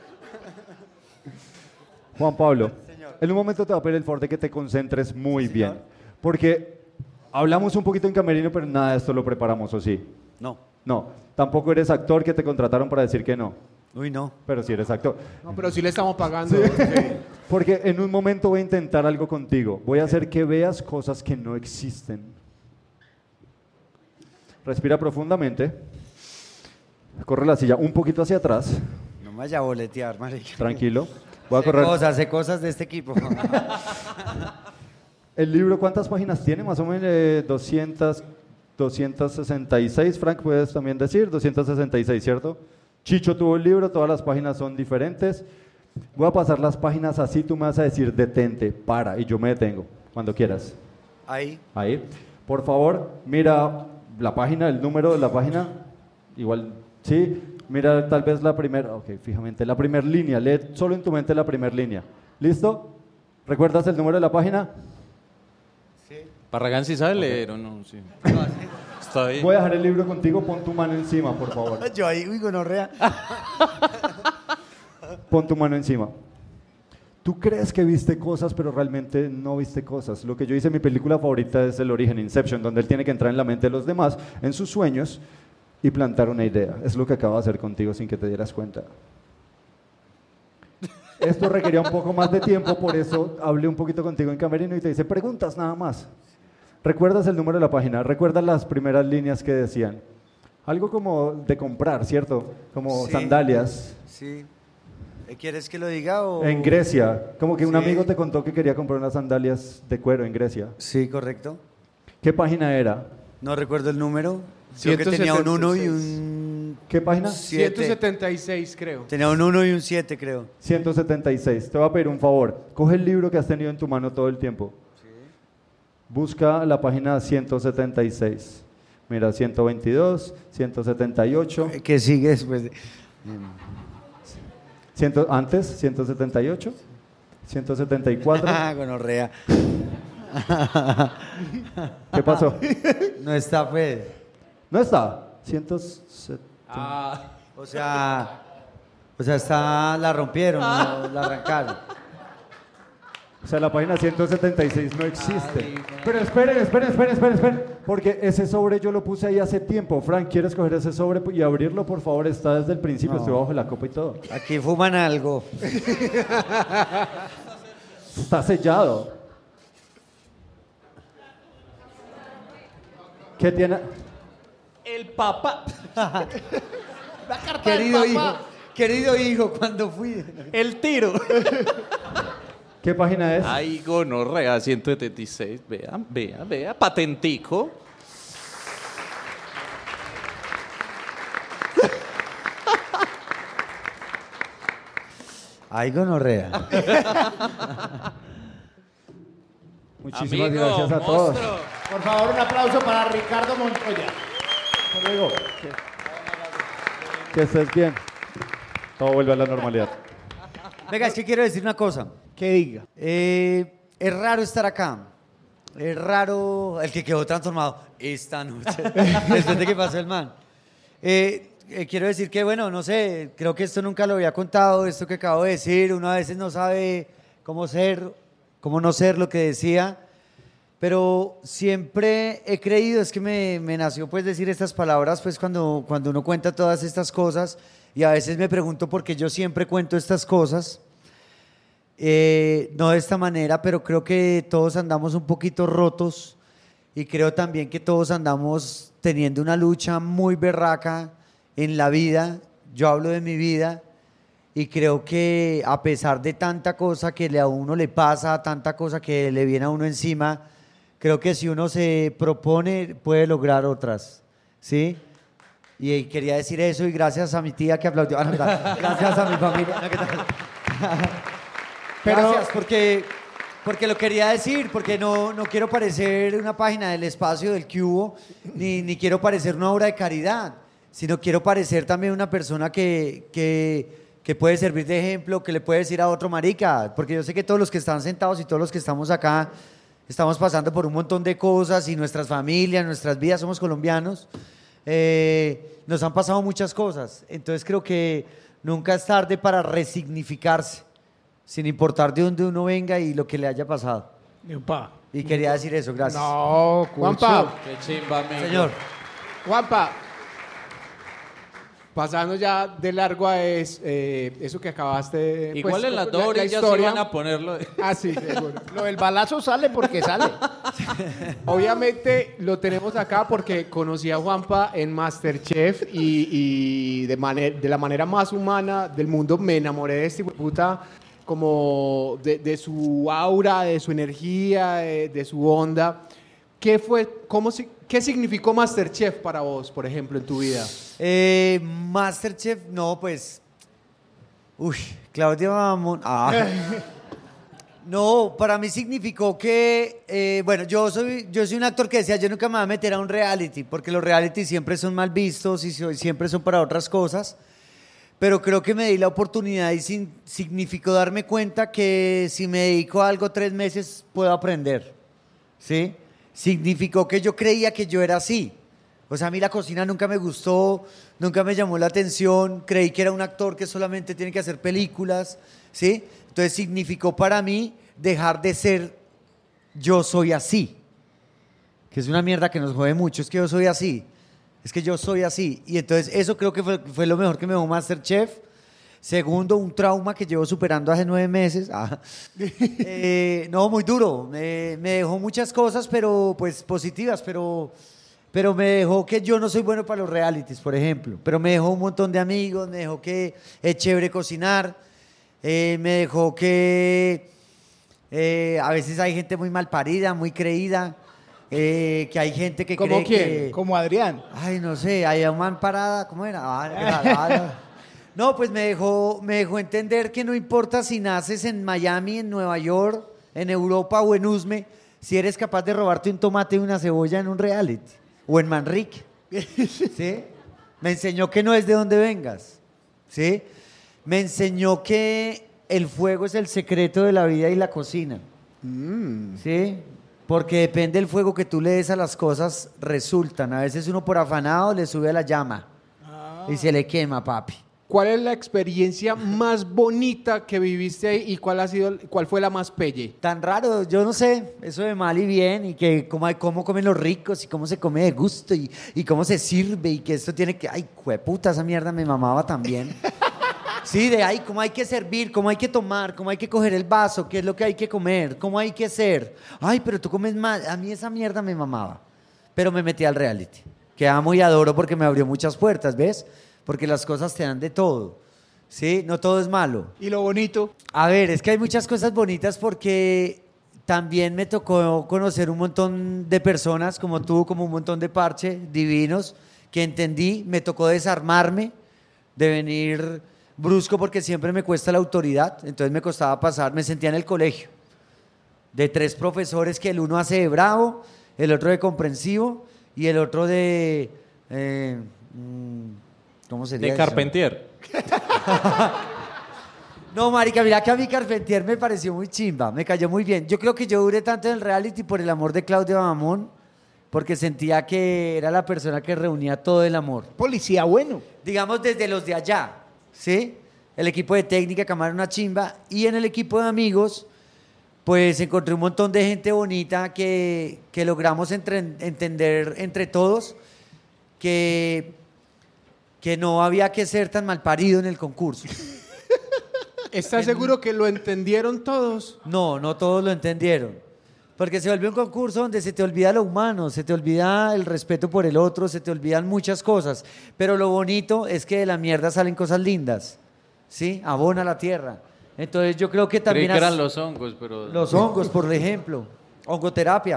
Juan Pablo, en un momento te va a pedir el favor de que te concentres muy bien. Porque hablamos un poquito en camerino, pero nada de esto lo preparamos, ¿o sí? No. No. Tampoco eres actor que te contrataron para decir que no. Uy, no. Pero sí eres actor. No, pero sí le estamos pagando. Porque en un momento voy a intentar algo contigo. Voy a hacer que veas cosas que no existen. Respira profundamente. Corre la silla un poquito hacia atrás. No me vaya a boletear, marica. Tranquilo. Voy a correr. Sé cosas de este equipo. El libro, ¿cuántas páginas tiene? Más o menos 266. Frank, puedes también decir. 266, ¿cierto? Chicho tuvo el libro, todas las páginas son diferentes. Voy a pasar las páginas así, tú me vas a decir detente, para, y yo me detengo, cuando quieras. Ahí. Ahí. Por favor, mira la página, el número de la página. Igual, sí. Mira tal vez la primera, ok, fijamente, la primera línea. Lee solo en tu mente la primera línea. ¿Listo? ¿Recuerdas el número de la página? Sí. Parragán sí sabe leer o no, sí. Está bien. Voy a dejar el libro contigo, pon tu mano encima, por favor. Yo ahí, uy, gonorrea. Pon tu mano encima. Tú crees que viste cosas, pero realmente no viste cosas. Lo que yo hice en mi película favorita es El Origen, Inception, donde él tiene que entrar en la mente de los demás, en sus sueños, y plantar una idea. Es lo que acabo de hacer contigo sin que te dieras cuenta. Esto requería un poco más de tiempo, por eso hablé un poquito contigo en camerino y te hice preguntas nada más. ¿Recuerdas el número de la página? ¿Recuerdas las primeras líneas que decían? Algo como de comprar, ¿cierto? Como Sí. sandalias. Sí. ¿Quieres que lo diga o...? En Grecia. Como que un Sí. amigo te contó que quería comprar unas sandalias de cuero en Grecia. Sí, correcto. ¿Qué página era? No recuerdo el número. Creo que tenía un 1 y 176. un... ¿Qué página? 176, creo. Tenía un 1 y un 7, creo. 176. Te voy a pedir un favor. Coge el libro que has tenido en tu mano todo el tiempo. Busca la página 176. Mira, 122, 178. ¿Qué sigue después? Antes, 178. 174. Ah, gonorrea. ¿Qué pasó? No está, pues. ¿No está? 170. O sea, la rompieron, no, la arrancaron. O sea, la página 176 no existe. Pero esperen. Porque ese sobre yo lo puse ahí hace tiempo. Frank, ¿quieres coger ese sobre y abrirlo, por favor? Está desde el principio, No. estoy bajo la copa y todo. Aquí fuman algo. Está sellado. ¿Qué tiene? El papá. Querido hijo, cuando fui. El tiro. ¿Qué página es? Ay, gonorrea, 176. Vea. Patentico. Ay, gonorrea. Muchísimas Amigo, gracias a todos. monstruo. Por favor, un aplauso para Ricardo Montoya. Hasta luego. Que estés bien. Todo vuelve a la normalidad. Venga, es que quiero decir una cosa. Que diga. Es raro estar acá. Es raro el que quedó transformado esta noche. Después de que pasó el man. Quiero decir que, bueno, no sé, creo que esto nunca lo había contado, esto que acabo de decir. Uno a veces no sabe cómo ser, cómo no ser lo que decía. Pero siempre he creído, es que me nació pues decir estas palabras pues cuando uno cuenta todas estas cosas. Y a veces me pregunto por qué yo siempre cuento estas cosas. No de esta manera, pero creo que todos andamos un poquito rotos y creo también que todos andamos teniendo una lucha muy berraca en la vida. Yo hablo de mi vida y creo que a pesar de tanta cosa que a uno le pasa, tanta cosa que le viene a uno encima, creo que si uno se propone puede lograr otras, ¿sí? Y quería decir eso y gracias a mi tía que aplaudió. Ah, no, gracias a mi familia. No, ¿qué tal? Gracias, porque lo quería decir, porque no quiero parecer una página del espacio del cubo, ni quiero parecer una obra de caridad, sino quiero parecer también una persona que puede servir de ejemplo, que le puede decir a otro marica, porque yo sé que todos los que están sentados y todos los que estamos acá estamos pasando por un montón de cosas y nuestras familias, nuestras vidas, somos colombianos, nos han pasado muchas cosas, entonces creo que nunca es tarde para resignificarse, sin importar de dónde uno venga y lo que le haya pasado. Y quería decir eso, gracias. No, Juanpa, Qué chimba, amigo. Señor. Juanpa, pasando ya de largo a eso que acabaste. Igual pues, en las la dos orillas sí historia. van a ponerlo. Ah, sí, seguro. Lo del balazo sale porque sale. Obviamente lo tenemos acá porque conocí a Juanpa en Masterchef y de la manera más humana del mundo me enamoré de este puta, como de su aura, de su energía, de su onda. ¿Qué significó Masterchef para vos, por ejemplo, en tu vida? Masterchef, no, pues. Uy, Claudia Mamón. No, para mí significó que, bueno, yo soy un actor que decía, yo nunca me voy a meter a un reality, porque los reality siempre son mal vistos y siempre son para otras cosas. Pero creo que me di la oportunidad y significó darme cuenta que si me dedico a algo 3 meses, puedo aprender, ¿sí? significó que yo creía que yo era así. O sea, a mí la cocina nunca me gustó, nunca me llamó la atención, creí que era un actor que solamente tiene que hacer películas, ¿sí? Entonces significó para mí dejar de ser yo soy así, que es una mierda que nos jode mucho, es que yo soy así, es que yo soy así. Y entonces eso creo que fue lo mejor que me dejó MasterChef. Segundo, un trauma que llevo superando hace 9 meses. No, muy duro. Me dejó muchas cosas, pero pues positivas, pero me dejó que yo no soy bueno para los realities, por ejemplo. Pero me dejó un montón de amigos, me dejó que es chévere cocinar, me dejó que a veces hay gente muy mal parida, muy creída, que hay gente que ¿Cómo cree quién? que... Como Adrián. Ay, no sé, hay un man parada, ¿cómo era? No, pues me dejó entender que no importa si naces en Miami, en Nueva York, en Europa o en Usme, si eres capaz de robarte un tomate y una cebolla en un reality, o en Manrique, ¿sí? Me enseñó que no es de donde vengas, ¿sí? Me enseñó que el fuego es el secreto de la vida y la cocina, ¿sí? Porque depende del fuego que tú le des a las cosas, resultan. A veces uno por afanado le sube a la llama y se le quema, papi. ¿Cuál es la experiencia más bonita que viviste ahí y cuál fue la más pelle? Tan raro, yo no sé, eso de mal y bien, y que cómo comen los ricos y cómo se come de gusto y cómo se sirve y que esto tiene que... Ay, jueputa, esa mierda me mamaba también. Sí, de ahí, cómo hay que servir, cómo hay que tomar, cómo hay que coger el vaso, qué es lo que hay que comer, cómo hay que ser. Ay, pero tú comes mal. A mí esa mierda me mamaba. Pero me metí al reality, que amo y adoro porque me abrió muchas puertas, ¿ves? Porque las cosas te dan de todo, ¿sí? No todo es malo. ¿Y lo bonito? A ver, es que hay muchas cosas bonitas porque también me tocó conocer un montón de personas como tú, como un montón de parche divinos que entendí. Me tocó desarmarme de venir brusco porque siempre me cuesta la autoridad. Entonces me costaba pasar, me sentía en el colegio de 3 profesores que el uno hace de bravo, el otro de comprensivo y el otro de... ¿cómo sería De eso? Carpentier. No, marica, mira que a mí Carpentier me pareció muy chimba, me cayó muy bien. Yo creo que yo duré tanto en el reality por el amor de Claudia Bamón, porque sentía que era la persona que reunía todo el amor. Policía bueno. Digamos desde los de allá, ¿sí? El equipo de técnica, que era una chimba, y en el equipo de amigos, pues encontré un montón de gente bonita que logramos entender entre todos que no había que ser tan malparido en el concurso. ¿Estás seguro que lo entendieron todos? No, no todos lo entendieron. Porque se volvió un concurso donde se te olvida lo humano, se te olvida el respeto por el otro, se te olvidan muchas cosas. Pero lo bonito es que de la mierda salen cosas lindas, ¿sí? Abona la tierra. Entonces yo creo que también... Creí que eran los hongos, pero... Los hongos, por ejemplo. Hongoterapia.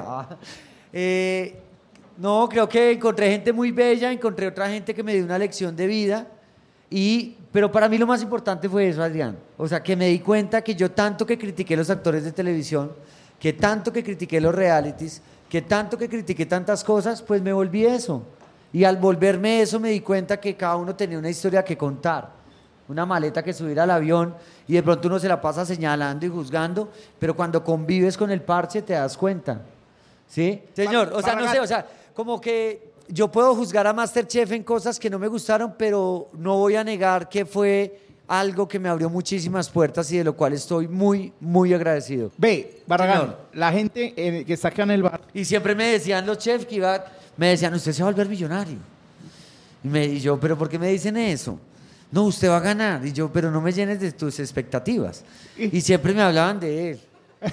No, creo que encontré gente muy bella, encontré otra gente que me dio una lección de vida. Pero para mí lo más importante fue eso, Adrián. O sea, que me di cuenta que yo tanto que critiqué los actores de televisión, que tanto que critiqué los realities, que tanto que critiqué tantas cosas, pues me volví eso. Y al volverme eso me di cuenta que cada uno tenía una historia que contar. Una maleta que subir al avión y de pronto uno se la pasa señalando y juzgando, pero cuando convives con el parche te das cuenta. ¿Sí? Señor, o sea, no sé, o sea, como que yo puedo juzgar a MasterChef en cosas que no me gustaron, pero no voy a negar que fue algo que me abrió muchísimas puertas y de lo cual estoy muy, muy agradecido. Ve, Barragán, Señor. la gente que está acá en el bar. Y siempre me decían los chefs que me decían, usted se va a volver millonario. Y yo, ¿pero por qué me dicen eso? No, usted va a ganar. Y yo, pero no me llenes de tus expectativas. Y siempre me hablaban de él.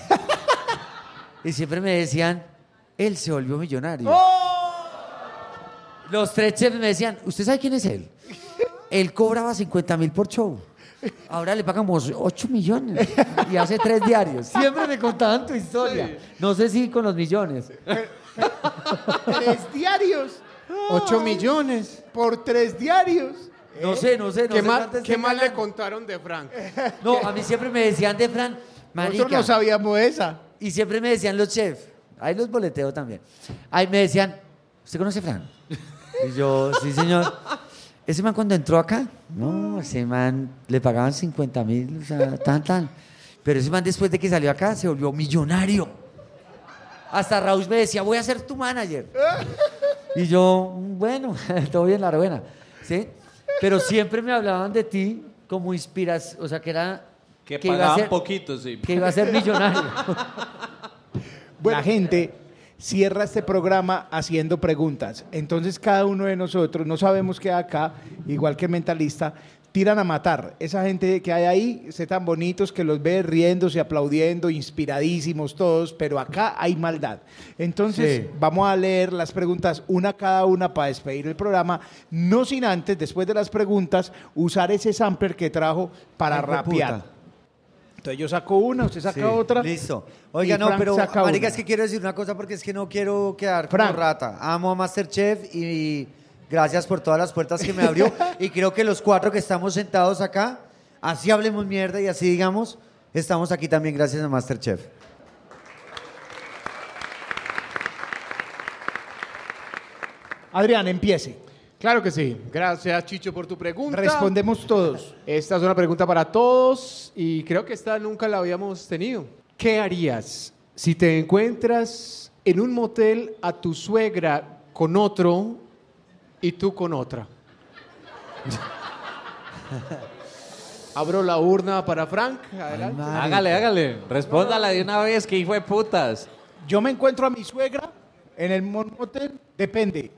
Y siempre me decían, él se volvió millonario. Los 3 chefs me decían, ¿usted sabe quién es él? Él cobraba 50.000 por show. Ahora le pagamos 8 millones. Y hace 3 diarios. Siempre me contaban tu historia. Sí. No sé si con los millones. 3 diarios. 8 millones. Por 3 diarios. No sé. ¿Qué más le contaron de Frank? No, a mí siempre me decían de Frank, marica. Nosotros no sabíamos esa. Y siempre me decían los chefs, ahí los boleteo también. Ahí me decían, ¿usted conoce a Frank? Y yo, sí, señor. ¿Ese man cuando entró acá? No, ese man le pagaban 50.000, o sea, tan. Pero ese man después de que salió acá se volvió millonario. Hasta Raúl me decía, voy a ser tu manager. Y yo, bueno, todo bien, la buena. ¿Sí? Pero siempre me hablaban de ti como inspiración, o sea, que era... Que iba a pagaban ser- poquito, sí. Que iba a ser millonario. La gente cierra este programa haciendo preguntas. Entonces cada uno de nosotros, no sabemos qué hay acá, igual que Mentalista, tiran a matar. Esa gente que hay ahí, se tan bonitos que los ve riéndose, aplaudiendo, inspiradísimos todos, pero acá hay maldad. Entonces Sí. vamos a leer las preguntas una cada una para despedir el programa, no sin antes, después de las preguntas, usar ese sampler que trajo para Ay, rapear. puta. Entonces yo saco una, usted saca Sí, otra. Listo. Oiga, y no, Frank pero saca marica, una. es que quiero decir una cosa porque es que no quiero quedar como Frank. rata. Amo a Masterchef y gracias por todas las puertas que me abrió. Y creo que los 4 que estamos sentados acá, así hablemos mierda y así digamos, estamos aquí también gracias a Masterchef. Adrián, empiece. Claro que sí. Gracias, Chicho, por tu pregunta. Respondemos todos. Esta es una pregunta para todos y creo que esta nunca la habíamos tenido. ¿Qué harías si te encuentras en un motel a tu suegra con otro y tú con otra? Abro la urna para Frank. Adelante. Hágale. Respóndala de una vez, que hijo de putas. Yo me encuentro a mi suegra en el motel. Depende.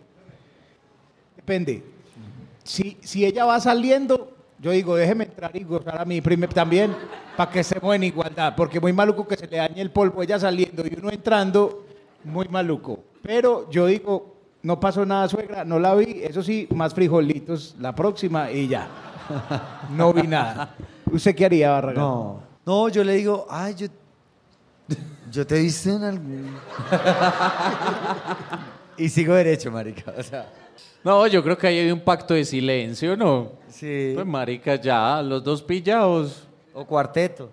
Si ella va saliendo, yo digo, déjeme entrar y gozar a mi prima también, para que estemos en igualdad. Porque muy maluco que se le dañe el polvo, ella saliendo y uno entrando, muy maluco. Pero yo digo, no pasó nada, suegra, no la vi. Eso sí, más frijolitos la próxima y ya. No vi nada. ¿Usted qué haría, Barragán? No, yo le digo, ay, yo te he visto en algún... y sigo derecho, marica. O sea, No, yo creo que ahí hay un pacto de silencio, ¿no? sí. Pues marica, ya, los dos pillados. O cuarteto.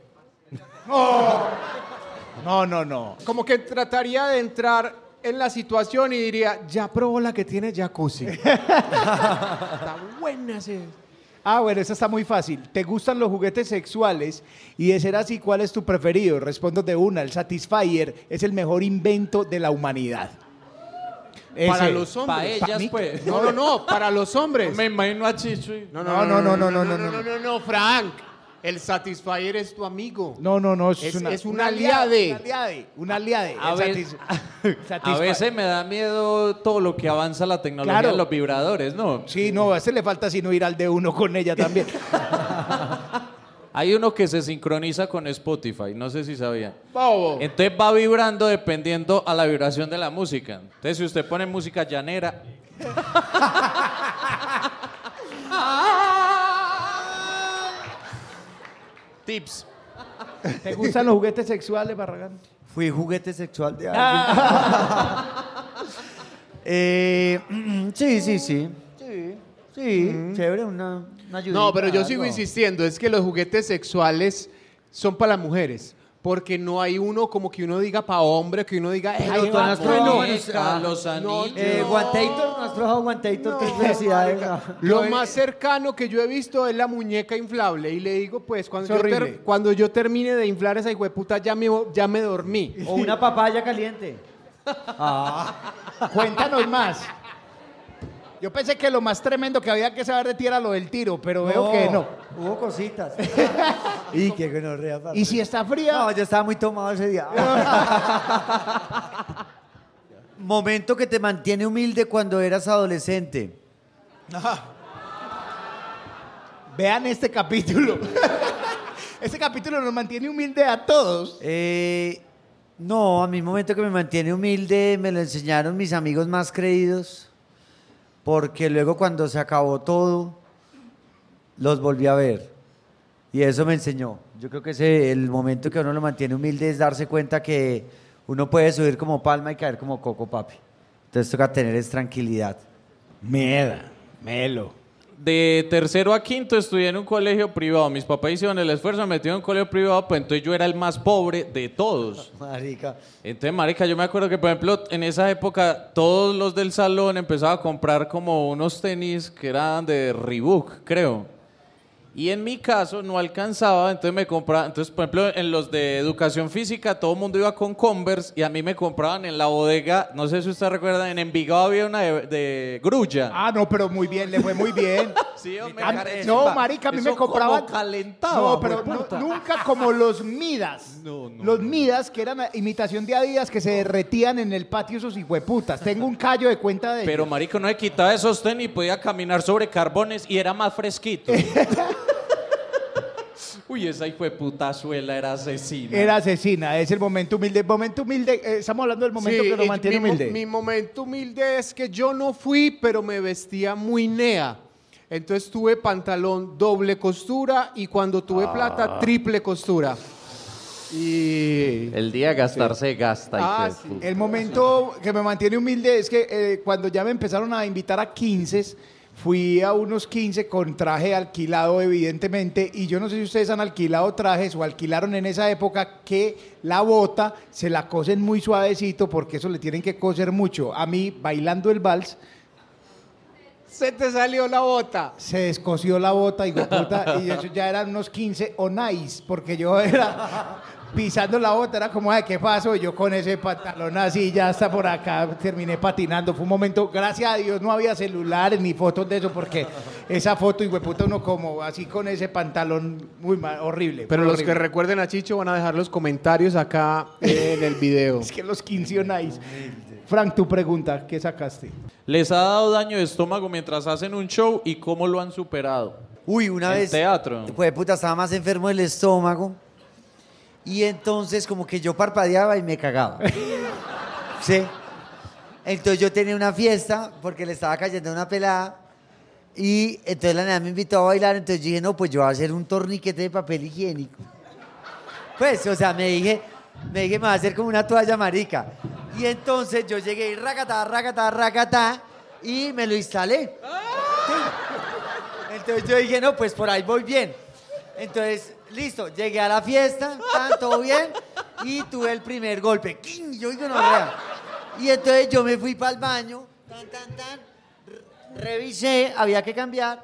No. Como que trataría de entrar en la situación y diría, ya probó la que tiene jacuzzi. Está buena, sí. Ah, bueno, esa está muy fácil. ¿Te gustan los juguetes sexuales? Y de ser así, ¿cuál es tu preferido? Respondo de una. El Satisfyer es el mejor invento de la humanidad. Para Ese. los hombres. Pa' ellas, pues. No, para los hombres. Me imagino a Chicho y... No, Frank. El Satisfyer es tu amigo. No, Es un aliade. Un aliade. A El veces- Satisfyer. A veces me da miedo todo lo que avanza la tecnología Claro. en los vibradores, ¿no? Sí, no, a ese le falta sino ir al de uno con ella también. Hay uno que se sincroniza con Spotify, no sé si sabía. Bobo. Entonces va vibrando dependiendo a la vibración de la música. Entonces si usted pone música llanera... Tips. ¿Te gustan los juguetes sexuales, Barragán? Fui juguete sexual de alguien. Sí, chévere, una ayudita. No, pero yo sigo algo. insistiendo, es que los juguetes sexuales son para las mujeres. Porque no hay uno como que uno diga para hombre, que uno diga, Pero tú va, has bueno". probado los anillos. Guantator, ¿no has probado Guantator? ¿Qué felicidades? Lo más cercano que yo he visto es la muñeca inflable. Y le digo, pues, Es horrible. cuando yo termine de inflar esa hijueputa, ya me dormí. O una papaya caliente. Cuéntanos más. Yo pensé que lo más tremendo que había que saber de ti era lo del tiro, pero veo que no. Hubo cositas. Y qué gonorrea, papi. ¿Y si está fría? No, yo estaba muy tomado ese día. Momento que te mantiene humilde cuando eras adolescente. Vean este capítulo. Este capítulo nos mantiene humilde a todos. No, a mi momento que me mantiene humilde me lo enseñaron mis amigos más creídos, porque luego cuando se acabó todo, los volví a ver. Y eso me enseñó. Yo creo que el momento que uno lo mantiene humilde es darse cuenta que uno puede subir como palma y caer como coco, papi. Entonces toca tener es tranquilidad. Melo. De tercero a quinto estudié en un colegio privado. Mis papás hicieron el esfuerzo, me metieron en un colegio privado, pues entonces yo era el más pobre de todos. Marica. Entonces, marica, yo me acuerdo que, por ejemplo, en esa época todos los del salón empezaban a comprar como unos tenis que eran de Reebok, creo. Y en mi caso no alcanzaba, entonces me compraba, entonces por ejemplo en los de educación física todo el mundo iba con Converse y a mí me compraban en la bodega, no sé si ustedes recuerdan, en Envigado había una de grulla. Ah, no, pero muy bien, le fue muy bien. Sí, hombre, Ah, carechimba. no, marica, a mí me Eso compraban. como calentaba, No, pero hueputa. nunca como los Midas. Los Midas, que eran imitación de Adidas, que se derretían en el patio esos hijueputas. Tengo un callo de cuenta de Pero ellos. marico, no se quitaba esos tenis y podía caminar sobre carbones y era más fresquito. Uy, esa hijueputa suela era asesina. Era asesina, es el momento humilde. Momento humilde, estamos hablando del momento que nos mantiene humilde. Mi momento humilde es que yo no fui, pero me vestía muy nea. Entonces tuve pantalón doble costura y cuando tuve plata, triple costura. Y... El día de gastar se gasta. Ah, hijo de sí. puta. El momento que me mantiene humilde es que cuando ya me empezaron a invitar a 15, fui a unos 15 con traje alquilado, evidentemente, y yo no sé si ustedes han alquilado trajes o alquilaron en esa época que la bota se la cosen muy suavecito porque eso le tienen que coser mucho. A mí, bailando el vals, Se te salió la bota. se descosió la bota y y eso ya eran unos 15 o nice, porque yo era pisando la bota, era como, ay, ¿qué pasó? Y yo con ese pantalón así, ya hasta por acá, terminé patinando. Fue un momento, gracias a Dios, no había celulares ni fotos de eso, porque esa foto, y hueputa, uno como así con ese pantalón, muy mal, horrible. Pero los horrible. que recuerden a Chicho van a dejar los comentarios acá en el video. Es que los 15 o nice. Frank, tu pregunta, ¿qué sacaste? ¿Les ha dado daño de estómago mientras hacen un show y cómo lo han superado? Uy, una En vez. teatro. Pues puta, estaba más enfermo del estómago. Y entonces, como que yo parpadeaba y me cagaba. Sí. Entonces, yo tenía una fiesta porque le estaba cayendo una pelada. Y entonces la nena me invitó a bailar. Entonces, yo dije, no, pues yo voy a hacer un torniquete de papel higiénico. Pues, o sea, me dije, me voy a hacer como una toalla marica. Y entonces yo llegué y racatá, racatá, racatá. Y me lo instalé. Sí. Entonces yo dije, no, pues por ahí voy bien. Entonces, listo, llegué a la fiesta, todo bien, y tuve el primer golpe. ¡Quin! Yo digo, no, vea. Y entonces yo me fui para el baño, revisé, había que cambiar.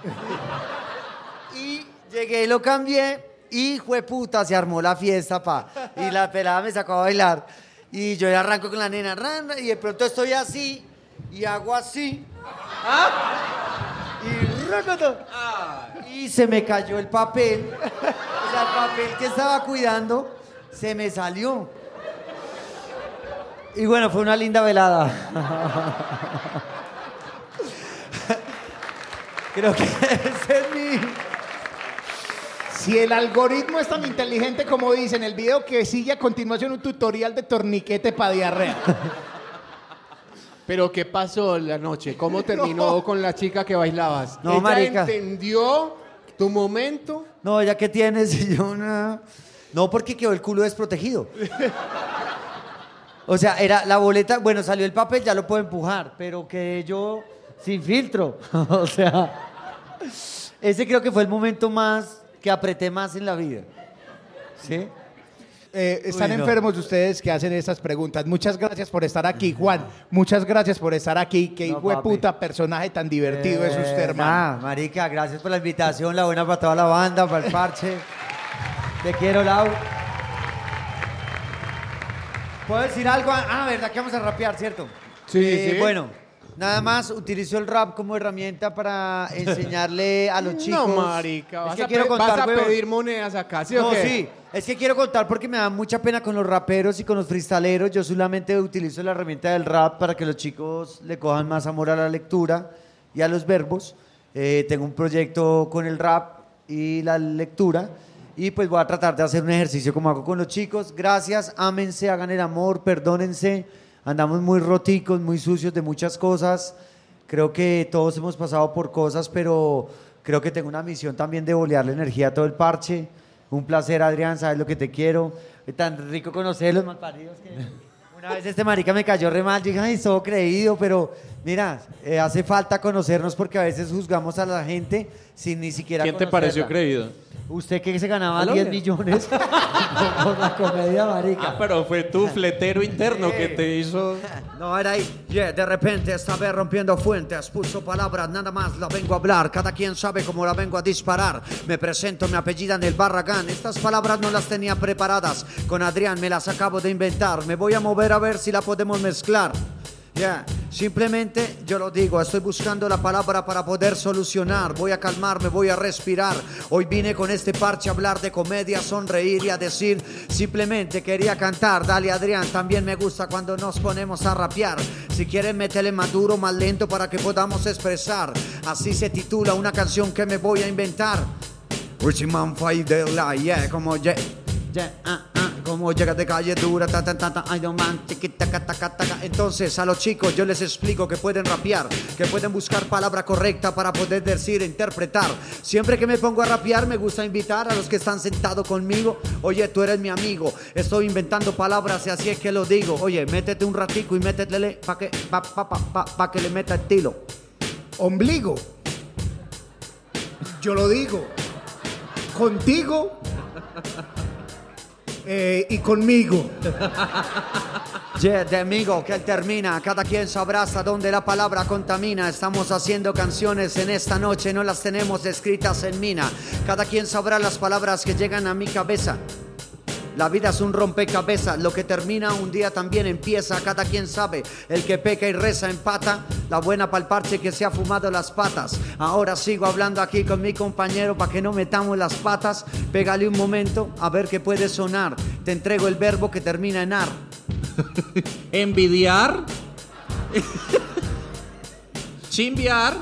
Y llegué, lo cambié, y jueputa, se armó la fiesta, pa. Y la pelada me sacó a bailar. Y yo ya arranco con la nena, y de pronto estoy así, y hago así. Y rácata. Y se me cayó el papel. O sea, el papel que estaba cuidando se me salió. Y bueno, fue una linda velada. Creo que ese es mi... Si el algoritmo es tan inteligente como dice en el video que sigue a continuación un tutorial de torniquete para diarrea. Pero ¿qué pasó la noche? ¿Cómo terminó con la chica que bailabas? No, ¿Ella marica. entendió tu momento? No, ya que tienes, y yo una... No, porque quedó el culo desprotegido. O sea, era la boleta, bueno, salió el papel, ya lo puedo empujar, pero quedé yo sin filtro. O sea, ese creo que fue el momento más que apreté más en la vida. ¿Sí? Están Uy, no. enfermos ustedes que hacen estas preguntas. Muchas gracias por estar aquí, Juan. Muchas gracias por estar aquí. Qué No, hijo de papi. puta personaje tan divertido es usted, hermano. Nada, marica, gracias por la invitación, la buena para toda la banda, para el parche. Te quiero, Lau. ¿Puedo decir algo? Ah, verdad que vamos a rapear, ¿cierto? Sí. Bueno, nada más utilizo el rap como herramienta para enseñarle a los chicos. No, marica, Es vas, que a, quiero contar, vas a huevón. pedir monedas acá, ¿sí o No, qué? sí, es que quiero contar porque me da mucha pena con los raperos y con los freestaleros. Yo solamente utilizo la herramienta del rap para que los chicos le cojan más amor a la lectura y a los verbos. Tengo un proyecto con el rap y la lectura y pues voy a tratar de hacer un ejercicio como hago con los chicos. Gracias, ámense, hagan el amor, perdónense. Andamos muy roticos, muy sucios de muchas cosas. Creo que todos hemos pasado por cosas, pero creo que tengo una misión también de bolear la energía a todo el parche. Un placer, Adrián, sabes lo que te quiero. Es tan rico conocer los malparidos que... Un Una vez este marica me cayó re mal, dije, ay, todo creído, pero mira, hace falta conocernos porque a veces juzgamos a la gente sin ni siquiera ¿Quién te conocerla. pareció creído? Usted que se ganaba Colombia. 10 millones por la comedia, marica. Ah, pero fue tu fletero interno que te hizo... No, era ahí. Yeah, de repente esta vez rompiendo fuentes, pulso palabras, nada más la vengo a hablar. Cada quien sabe cómo la vengo a disparar. Me presento, me apellidan el Barragán. Estas palabras no las tenía preparadas. Con Adrián me las acabo de inventar. Me voy a mover a ver si la podemos mezclar. Yeah. Simplemente yo lo digo, estoy buscando la palabra para poder solucionar. Voy a calmarme, voy a respirar. Hoy vine con este parche a hablar de comedia, sonreír y a decir, simplemente quería cantar. Dale Adrián, también me gusta cuando nos ponemos a rapear. Si quieren métele más duro, más lento para que podamos expresar. Así se titula una canción que me voy a inventar. Richie Man Five de la, yeah, como yeah, como llega de calle dura, ta ta ta ta, I don't man, tiki taka taka taka. Entonces a los chicos yo les explico que pueden rapear, que pueden buscar palabra correcta para poder decir, interpretar. Siempre que me pongo a rapear me gusta invitar a los que están sentados conmigo. Oye, tú eres mi amigo, estoy inventando palabras y así es que lo digo. Oye, métete un ratico y métetele pa' que le meta estilo. Ombligo. Yo lo digo. Contigo. Y conmigo. Yeah, de amigo que él termina. Cada quien sabrá hasta dónde la palabra contamina. Estamos haciendo canciones en esta noche, no las tenemos escritas en mina. Cada quien sabrá las palabras que llegan a mi cabeza. La vida es un rompecabezas, lo que termina un día también empieza. Cada quien sabe, el que peca y reza empata. La buena pa'l parche que se ha fumado las patas. Ahora sigo hablando aquí con mi compañero para que no metamos las patas. Pégale un momento a ver qué puede sonar. Te entrego el verbo que termina en ar. Envidiar. Chimbiar.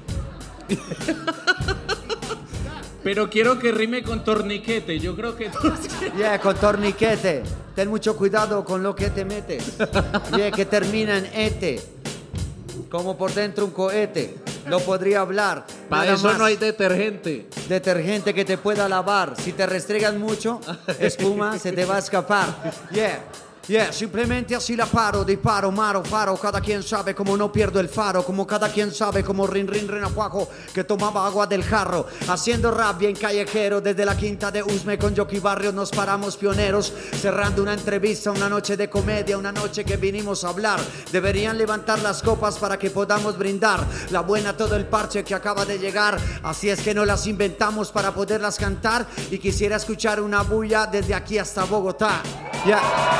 Pero quiero que rime con torniquete. Yo creo que... Yeah, con torniquete. Ten mucho cuidado con lo que te metes. Yeah, que termina en ete. Como por dentro un cohete. Lo podría hablar. Para Nada eso más. no hay detergente. Detergente que te pueda lavar. Si te restregas mucho, espuma se te va a escapar. Yeah. Yeah, simplemente así la paro, disparo, maro, faro. Cada quien sabe como no pierdo el faro. Como cada quien sabe como rin renacuajo que tomaba agua del jarro. Haciendo rap bien callejero desde la quinta de Usme con Jockey Barrio nos paramos pioneros. Cerrando una entrevista, una noche de comedia, una noche que vinimos a hablar. Deberían levantar las copas para que podamos brindar. La buena todo el parche que acaba de llegar. Así es que no las inventamos para poderlas cantar. Y quisiera escuchar una bulla desde aquí hasta Bogotá. Yeah.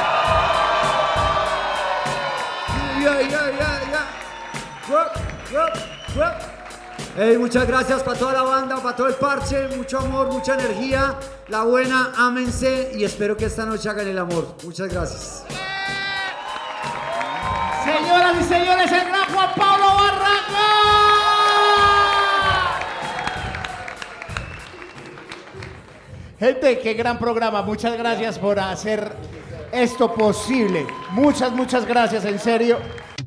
Hey, muchas gracias para toda la banda, para todo el parche, mucho amor, mucha energía, la buena, ámense y espero que esta noche hagan el amor. Muchas gracias. Señoras y señores, el gran Juan Pablo Barraca. Gente, qué gran programa. Muchas gracias por hacer esto posible. Muchas gracias, en serio.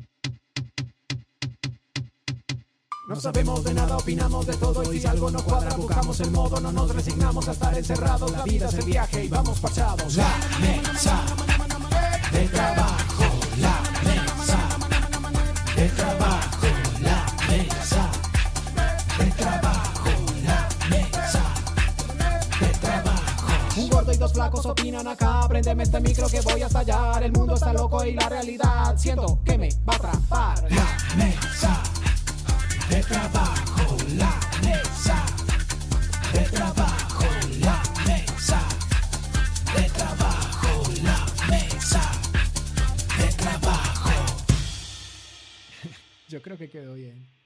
No sabemos de nada, opinamos de todo y si algo no cuadra buscamos el modo, no nos resignamos a estar encerrados. La vida es el viaje y vamos parchados. La mesa de trabajo, la mesa de trabajo, la mesa de trabajo, la mesa de trabajo. Un gordo y dos flacos opinan acá. Préndeme este micro que voy a estallar. El mundo está loco y la realidad siento que me va a atrapar. La mesa de trabajo, la mesa de trabajo, la mesa de trabajo, la mesa de trabajo. Yo creo que quedó bien.